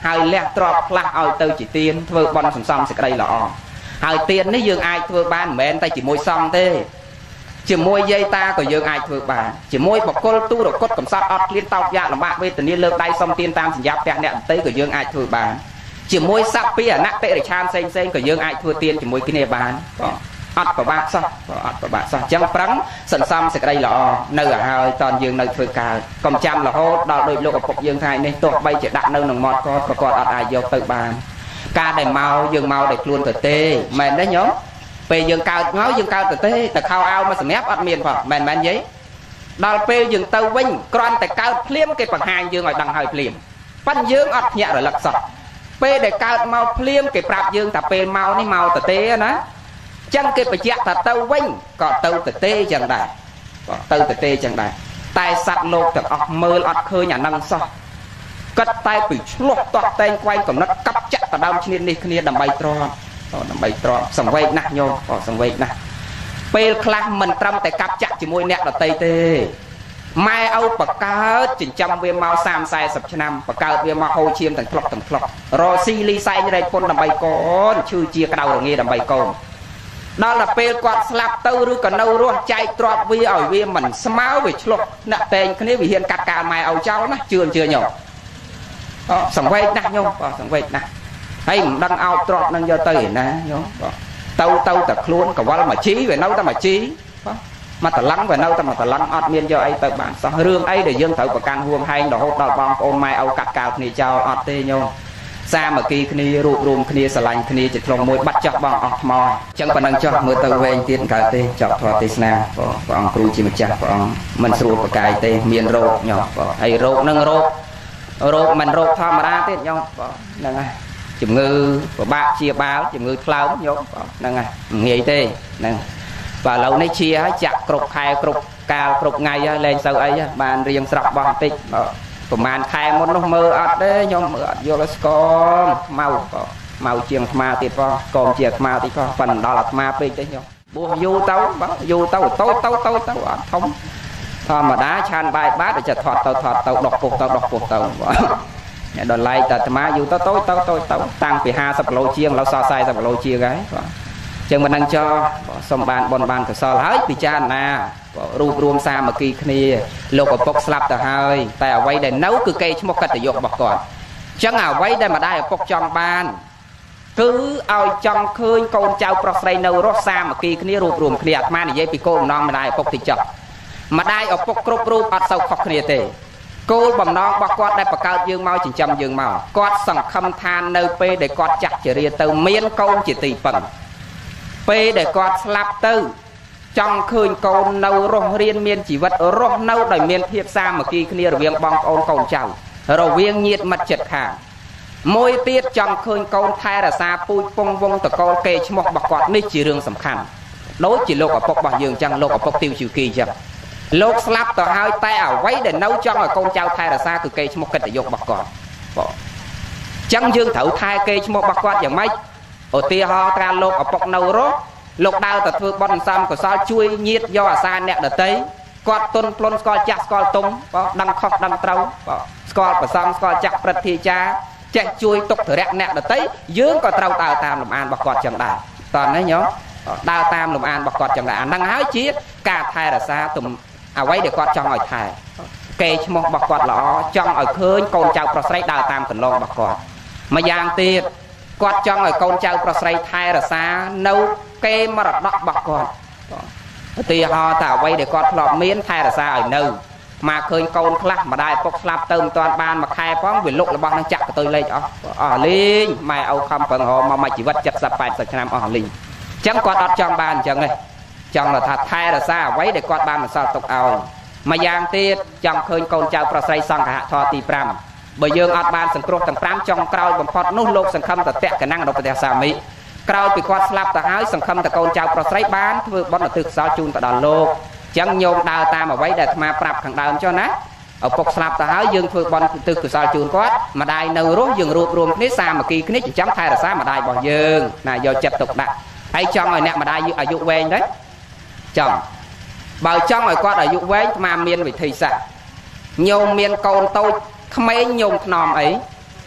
ហើយលះទ្របខ្លះឲ្យទៅជាទានធ្វើបន់សន្សំសេចក្តីល្អហើយទាននេះយើងអាចធ្វើបានមិនមែនតែជាមួយសង្ឃទេជាមួយយាយតាក៏យើងអាចធ្វើបានជាមួយបកគលទូរកុដកំសត់អត់ឃ្លានតោកយ៉ាលំបាកវេទនាលើកដៃសុំទានតាមសញ្ញាផ្ទះអ្នកដទៃក៏យើងអាចធ្វើបានជាមួយសត្វពីអនតិរិឆានផ្សេងផ្សេងក៏យើងអាចធ្វើទានជាមួយគ្នាបានអត់ប្របាក់សោះអត់ប្របាក់សោះអញ្ចឹងប្រឹងសន្សំសេចក្តីល្អនៅឲ្យហើយតនយើងនៅធ្វើការកុំចាំរហូតដល់ដូចលោកឪពុកយើងថ្ងៃនេះទោះបីជាដាក់នៅក្នុងមាត់គាត់ក៏គាត់អត់អាចយកទៅបានការដែលមកយើងមកដោយខ្លួនទៅទេមែនទេញោមពេលយើងកើតមកយើងកើតទៅទេតែខោអាវមកសម្រាប់អត់មានផងមែនមែនយីដល់ពេលយើងទៅវិញគ្រាន់តែកើតភ្លាមគេបង្ហាញយើងឲ្យដឹងហើយភ្លាមប៉ិនយើងអត់ភ្ញាក់រលឹកសោះពេលដែលកើតមកភ្លាមគេប្រាប់យើងថាពេលមកនេះមកទៅទេណាចឹងគេបញ្ជាក់ថាទៅវិញក៏ទៅទៅទេចឹងដែរក៏ទៅទៅទេចឹងដែរតែសត្វលោកទាំងអស់មើលអត់ឃើញអានឹងសោះគិតតែពីឆ្លោះតោះតែងខ្វែងកំណត់កាប់ចាក់ទៅដើមឈ្នានេះគ្នាដើម្បីទ្រាំដើម្បីទ្រាំសង្វេគណាស់ញោមក៏សង្វេគណាស់ពេលខ្លះមិនត្រឹមតែកាប់ចាក់ជាមួយអ្នកដតីទេម៉ែឪបកើតចិញ្ចឹមវាមកសាមសែសិបឆ្នាំបកើតវាមកហូរឈាមទាំងក្លុកទាំងក្លុករស៊ីលីសែងរែកពុនដើម្បីកូនឈឺជាក្តៅរងាដើម្បីកូនដល់តែពេលគាត់ស្លាប់ទៅឬក៏នៅរស់ចែកទ្រព្យវាឲ្យវាមិនស្មើវាឆ្លុះអ្នកតែងគ្នាវាហ៊ានកាត់កាលម៉ែឪចោលណាជឿនជឿញោមអសង្វេគណាស់ញោមអសង្វេគណាស់ហើយមិនដឹងអោបទ្រព្យនឹងយកទៅឯណាញោមទៅទៅតែខ្លួនកវលមកជីវានៅតែមកជីមកតឡឹងវានៅតែមកតឡឹងអត់មានយកអីទៅបានសោះរឿងអីដែលយើងត្រូវប្រកាន់ហួងហែងរហូតដល់បងប្អូនម៉ែឪកាត់កាលគ្នាចោលអត់ទេញោមសាមគ្គីគ្នារួបរวมគ្នាស្រឡាញ់គ្នាជាធ្លុងមួយបាត់ចោះបងអស់ថ្មអញ្ចឹងប៉ុណ្ណឹងចោះមើលទៅវែងទៀតកើតទេចប់ធម៌ទេសនាព្រះអង្គគ្រូជាម្ចាស់ព្រះអង្គមិនស្រួលប្រកាយទេមានរោគញោមហើយរោគនឹងរោគរោគមិនរោគធម្មតាទេញោមហ្នឹងហើយជំងឺពិបាកជាបាលជំងឺថ្លើមញោមហ្នឹងហើយងាយទេហ្នឹងបាទឥឡូវនេះជាហើយចាក់គ្រប់ខែគ្រប់កាលគ្រប់ថ្ងៃហើយលែងសូវអីបានរៀងស្រស់បោះបន្តិចប្រហែលខែមុននោះមើលអត់ទេខ្ញុំមើលអត់យល់ស្គមខ្មៅក៏ខ្មៅជាងអាត្មាទៀតផងស្គមជាអាត្មាទៀតផងប៉ុន្តែដល់អាត្មាពេកទេខ្ញុំបួសយូរទៅបាទយូរទៅតូចទៅតូចទៅអត់ធំធម្មតាឆានបាយបាត់จะថត់ទៅថត់ទៅដុសពុះទៅដុសពុះទៅអ្នកដល់ឡែកតែអាត្មាយូរទៅតូចទៅតូចទៅតាំងពីห้าสิบគីឡូជាងដល់សល់สี่สิบគីឡូជាងហើយបាទចឹងមិនដឹងចោសុំបានបនបានកសលហើយពិចារណារូបរួមសាមគ្គីគ្នាលោកឪពុកស្លាប់ទៅហើយតែអ្វីដែលនៅគឺកេរ្តិ៍ឈ្មោះកិត្តិយសរបស់គាត់ចឹងអ្វីដែលម្ដាយឪពុកចង់បានគឺឲ្យចង់ឃើញកូនចៅប្រុសស្រីនៅរស់សាមគ្គីគ្នារូបរួមគ្នាអាត្មានិយាយពីគោលបំណងម្ដាយឪពុកទីចប់ម្ដាយឪពុកគ្រប់រូបអត់សូវខុសគ្នាទេគោលបំណងរបស់គាត់ដែលបង្កើតយើងមកចិញ្ចឹមយើងមកគាត់សង្ឃឹមថានៅពេលដែលគាត់ចាស់ជរាទៅមានកូនជាទីពឹងពេលដែលគាត់ស្លាប់ទៅចង់ឃើញកូននៅរស់រៀនមានជីវិតរស់នៅដោយមានភាពសាមគ្គីគ្នារវាងបងប្អូនកូនចៅរវាងញាតិមិត្តជិតខាងមួយទៀតចង់ឃើញកូនថែរក្សាពូជពងវងតកូលកេរ្តិ៍ឈ្មោះរបស់គាត់នេះជារឿងសំខាន់ដូចជាលោកឪពុករបស់យើងចឹងលោកឪពុកទីវជីវគីចឹងលោកស្លាប់ទៅហើយតែអ្វីដែលនៅចង់ឲ្យកូនចៅថែរក្សាគឺកេរ្តិ៍ឈ្មោះកិត្តិយសរបស់គាត់បងចឹងយើងត្រូវថែកេរ្តិ៍ឈ្មោះរបស់គាត់យ៉ាងម៉េចឧទាហរណ៍ថាលោកឪពុកនៅរស់លោកដើរទៅធ្វើបុណ្យសន្សំកុសលជួយញាតិយកអាសាអ្នកដតីគាត់ទុនផ្លុនស្គាល់ចាស់ស្គាល់ទុំបងដឹងខុសដឹងត្រូវបងស្គាល់ប្រសំស្គាល់ចាស់ព្រឹទ្ធាចារ្យចេះជួយទុកធរៈអ្នកដតីយើងក៏ត្រូវដើរតាមលំអានរបស់គាត់ចឹងដែរតើណាញោមដើរតាមលំអានរបស់គាត់ចឹងដែរអាហ្នឹងហើយជាការថែរក្សាទំអ្វីដែលគាត់ចង់ឲ្យថែកេរ្តិ៍ឈ្មោះរបស់គាត់ល្អចង់ឲ្យឃើញកូនចៅប្រុសស្រីដើរតាមកន្លងរបស់គាត់ម្យ៉ាងទៀតគាត់ចង់ឲ្យកូនចៅប្រុសស្រីថែរក្សានៅកេរមរតករបស់គាត់ឧទាហរណ៍ថាអ្វីដែលគាត់ធ្លាប់មានថែរក្សាឲ្យនៅមកឃើញកូនខ្លះម្ដាយពុកស្លាប់ទៅមិនទាន់បានមួយខែផងវាលុករបស់នឹងចាក់កតុយលេខអស់អស់លេងម៉ែឪខំប្រឹងរកមកមួយជីវិតเจ็ดสิบ แปดสิบឆ្នាំអស់លេងអញ្ចឹងគាត់អត់ចង់បានអញ្ចឹងទេចង់ថាថែរក្សាអ្វីដែលគាត់បានបន្សល់ទុកឲ្យម្យ៉ាងទៀតចង់ឃើញកូនចៅប្រុសស្រីសង្ឃហធម៌ទីห้าបើយើងអត់បានសង្គ្រោះទាំងห้าចុងក្រោយបំផុតនោះលោកសង្ឃឹមតតៈកណាំងរបស់ព្រះសាមីក្រោយពីគាត់ស្លាប់ទៅហើយសង្ឃឹមតកូនចៅប្រុសស្រីបានធ្វើបុណ្យឧទ្ទិសកុសលជូនទៅដល់លោកអញ្ចឹងញោមដើរតាមអ្វីដែលអាត្មាប្រាប់ខាងដើមចុះណាឪពុកស្លាប់ទៅហើយយើងធ្វើបុណ្យឧទ្ទិសកុសលជូនគាត់ម្ដាយនៅរស់យើងរួបរวมគ្នាសាមគ្គីគ្នាចិញ្ចឹមថែរក្សាម្ដាយរបស់យើងណាយកចិត្តទុកដាក់ហើយចង់ឲ្យអ្នកម្ដាយអាយុវែងទេចង់បើចង់ឲ្យគាត់អាយុវែងអាត្មាមានវិធីសាស្ត្រញោមមានកូនតូចក្មេងញោមថ្នមអី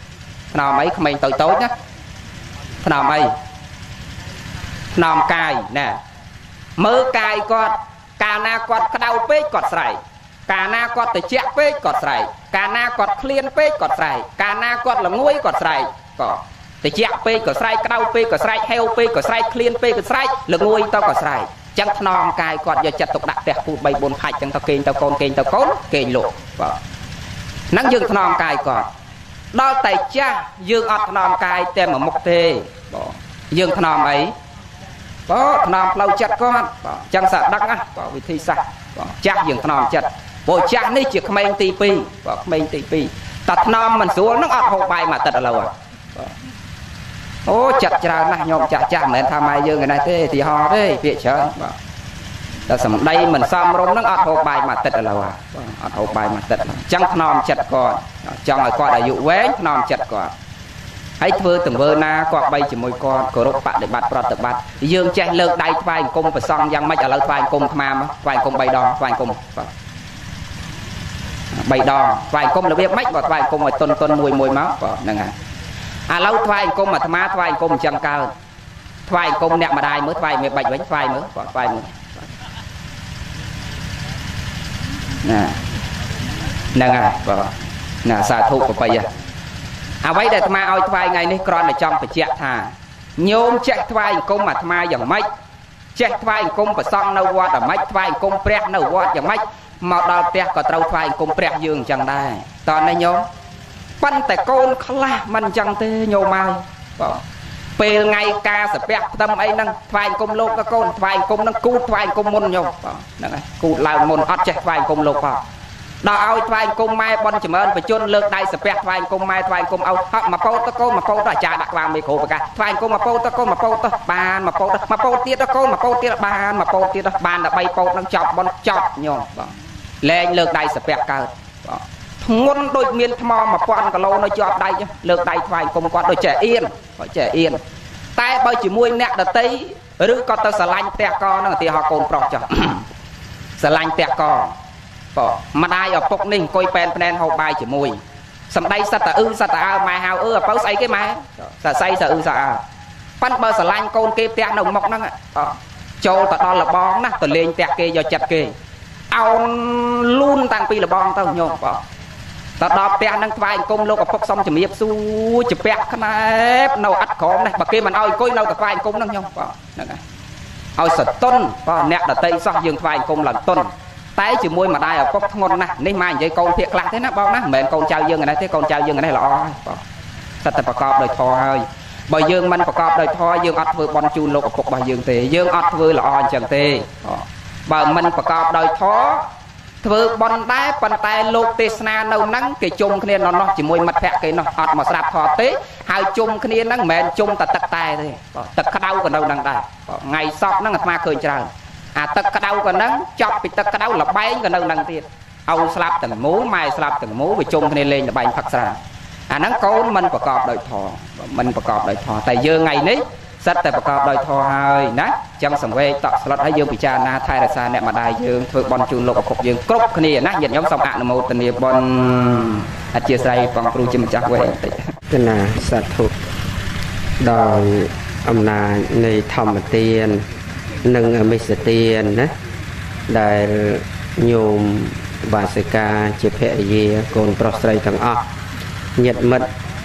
นอมไอ้ขมิ้นโตโต้นะนอมไอ้นอมกายน่ะมือกายกอดกาหน้ากอดกระเดาเป๊กกอดใส่กาหน้ากอดแต่เจ๊ะเป๊กกอดใส่กาหน้ากอดเคลียนเป๊กกอดใส่กาหน้ากอดละงวยกอดใส่ก็แต่เจ๊ะเป๊กกอดใส่กระเดาเป๊กกอดใส่เฮลเป๊กกอดใส่เคลียนเป๊กกอดใส่ละงวยต้องกอดใส่จังนอมกายกอดอย่าจัดตกดักแต่พูดใบบนไผ่จังตะเกงตะโกนเกงตะโกนเกงหลุดก็นั่งยืนนอมกายกอดดอแต่จ้ายืนอัดนอมกายแต่มาหมกเทยืนนอมไอ้ก็นอมเราจัดก้อนจังสัตดังอ่ะก็วิธีสัตจ้ายืนนอมจัดโบจ้านี่จีขมิ้นตีปีก็ขมิ้นตีปีตัดนอมมันสวนน้องอัดหกใบมาตัดเราอ่ะโอ้จัดจรานะโยมจัดจ้าเหมือนทำไมยืนกันได้เท่ที่หอเท่เปียเชิญแต่สมัยเหมือนซ้ำรมน้องอัดหกใบมาตัดเราอ่ะอัดหกใบมาตัดจังนอมจัดก่อนจังไอ้ก่อนอายุแหวนนอมจัดก่อนให้เธอถึงเบอร์นาก็ใบจะมวยกอดกรบปะเดบัดปรตบัดยืงแจ้งเลิกได้ไฟกลมไปซองยังไม่จะเลิกไฟกลมขมามไฟกลมใบดองไฟกลมใบดองไฟกลมระเบียบไม่ก็ไฟกลมต้นต้นมวยมวยม้าก็นั่งไงอ่ะเล่าไฟกลมมาธรรมะไฟกลมจังเก่าไฟกลมเนี่ยมาได้เมื่อไฟเมื่อใบไว้ไฟเมื่อก็ไฟเมื่อน่ะนั่งไงก็น่ะสาธุก็ไปอ่ะเอาไว้แต่มาเอาทวายไงนี่กรอนในจอมไปเจ้าท่าโยมเจ้าทวายกลมมาทมาอย่างไม่เจ้าทวายกลมไปซ่องนวัดแต่ไม่ทวายกลมเปรี้ยนวัดอย่างไม่มาดาวเปรี้ยก็เต้าทวายกลมเปรี้ยยืงจังได้ตอนนี้โยมปั้นแต่โกนคลามันจังเตโยมมาเปลไงกาสเปียทำไอ้นั่งทวายกลมโลกก็โกนทวายกลมนั่งกูทวายกลมมุนโยมนั่นไงกูลาวมุนอัดเจ้าทวายกลมโลกพอดาวเอาทวายกลมไม้บอลเฉมินไปจนเลิกได้สเปกทวายกลมไม้ทวายกลมเอาฮักมาโป้ตะโกมาโป้ตะจ่าดักวางไม่โขปกันทวายกลมมาโป้ตะโกมาโป้ตะบานมาโป้ตะมาโป้เตี้ยตะโกมาโป้เตี้ยบานมาโป้เตี้ยบานแต่ใบโป้นั่งจับบอลจับโยมแรงเลิกได้สเปกเกิดงนโดยเมียนทมอมาปอนกะโลในจับได้เลิกได้ทวายกลมกอดโดยแจเอียนแจเอียนแต่ใบจีมวยเนะดตีหรือก็ตะสลายแตกกอนั่งตีหอกลมปลอกจับสลายแตกกอมาได้ở phục ninh coi pen pen hậu bài chỉ mùi sầm đây sạt tà ư sạt tà mày hào ư bao say cái máy sạt say sạt ư sạt phân bờ sạt lanh con kê tẹt đồng mọc năng châu tạt đo là bong nè tạt lên tẹt kê do chặt kê ao luôn tăng pi là bong tao nhôm tạt đo tẹt năng vai công lô ở phục xong chỉ miếp su chỉ pẹt cái này nấu ắt khó này mà kê mình ao coi nấu tạt vai công năng nhôm ao sạt tôn nẹt là tây sao dừng vai công là tôn tay chỉ môi mà đai ở cốc ngon nè nên mai vậy con thiệt lạc thế nó bao nè mẹ con trao dương này thế con trao dương này là o thật làประกอบđời thò hơi bởi dương mìnhประกอบđời thò dương ắt vừa bon chun lục cục bởi dương tề dương ắt vừa là o chẳng tề bởi mìnhประกอบđời thò vừa bon đá bàn tay lục tê na nâu nắng cái chung kia nó nó chỉ môi mặt phẹt cái nó ọt mà sạp thò tế hai chung kia nắng mẹ chung ta tật tay thôi tật khá đau còn đâu đằng đây ngày sọp nó ngặt ma cười trời à tật cái đau còn nắng chọc bị tật cái đau là bay còn đâu năng tiền ông slap từng mũ mai slap từng mũ bị chung nên lên là bay phật ra à nắng cố mìnhประกอบđời thọ mìnhประกอบđời thọ tại dương ngày nấy rất tạiประกอบđời thọ hơi nát trong sòng quê tọt slotให้dương bị cha na thay là sa nè mà đài dương thôi bon chun lục cục dương cốc cái này nát nhận nhóm sòng ạ một tình yêu bon à chia sẻ bằng kêu chim chắc quê cái là sát thuộc đòi ông là này thầm tiền nâng mấy sự tiền đó đại nhôm bà sẽ ca chế phệ gì còn prostate thằng o nhật mật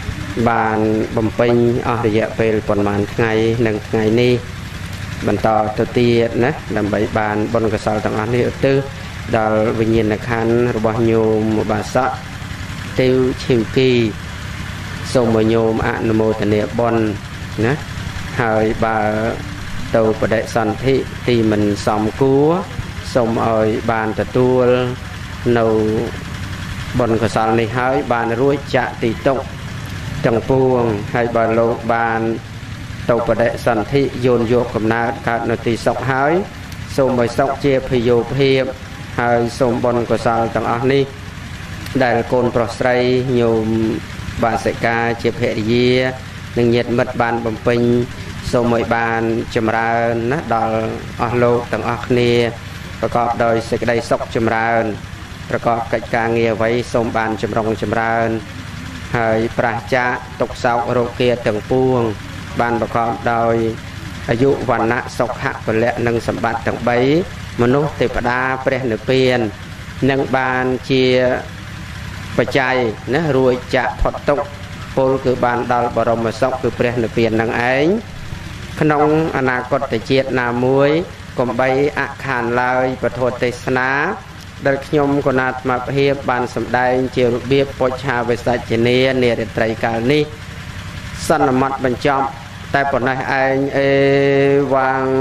bàn bầm pin ở địa về còn màn ngày nâng ngày ni bàn tỏ tự tiền đó làm bảy bàn bon cái sao thằng o này tư đào bình nhiên là khăn bao nhôm bà sợ tiêu chiều kỳ xong mà nhôm ăn một thành địa bon nháហើយបើទៅបដិសន្ធិទីមិនសមគួរសូមឲ្យបានទទួលនៅបុណ្យកុសលនេះហើយបានរួចចាក់ទីតុកទាំងពួងហើយបើលោកបានទៅបដិសន្ធិយោនយកកំណើតកើតនៅទីសុខហើយសូមឲ្យសុខជាភយោភាពហើយសូមបុណ្យកុសលទាំងអស់នេះដែលកូនប្រុសស្រីញោមបាសិកាជាភរិយានិងញាតិមិត្តបានបំពេញសូមឲ្យបានចម្រើនណាដល់អស់លោកទាំងអស់គ្នាប្រកបដោយសេចក្តីសុខចម្រើនប្រកបកិច្ចការងារអ្វីសូមបានចម្រុងចម្រើនហហើយប្រាសចាកទុកសោករោគាទាំងពួងបានប្រកបដោយអាយុវណ្ណៈសុខៈពលៈនិងសម្បត្តិទាំងបីមនុស្សទេវតាព្រះនិព្វាននឹងបានជាបច្ច័យណារួចចាកផុតទុក្ខពលគឺបានដល់បរមសុខគឺព្រះនិព្វាននឹងឯងក្នុងអនាគតជាតិណាមួយកុំបីអខានឡើយពធទេសនាដែលខ្ញុំគណៈអាត្មាភាពបានសម្ដែងជារបៀបពុច្ឆាវិសច្ចនានារិត្រីកាលនេះសន្មតបញ្ចប់តែប៉ុណ្ណេះឯងអេវ៉ាំង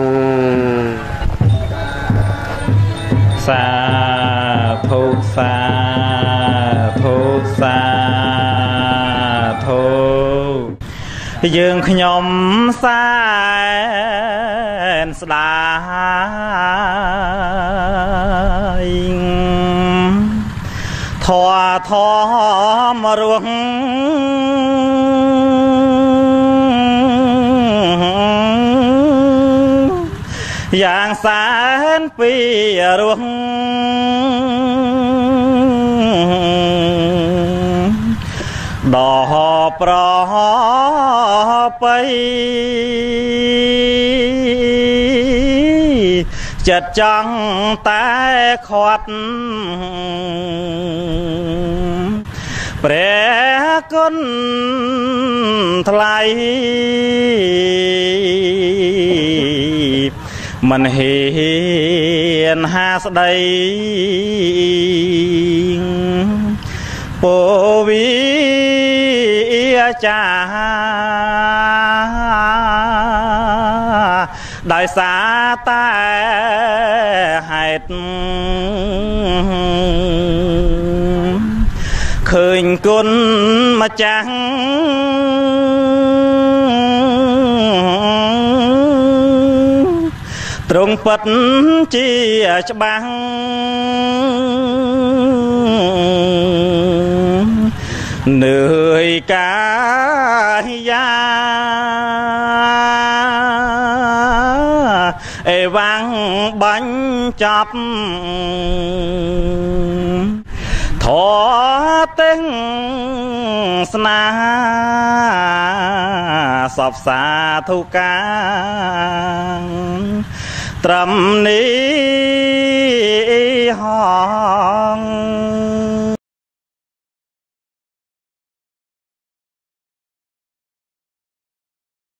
សាធុសាធុសាធុយើងខ្ញុំសែនស្ដាយធွာធមរស់យ៉ាងសែនពីរស់ដល់ប្របីចិត្តចង់តែខាត់ព្រះគុណថ្លៃមិនហ៊ានហាស្ដីពោវិចាដោយសារតែហេតុឃើញគុណម្ចាស់ទ្រង់ពិតជាច្បាស់នឿយកាយាអេវ៉ាំងបាញ់ចាប់ធေါ်ទាំងស្នាសពសាធុកាត្រឹមនេះហង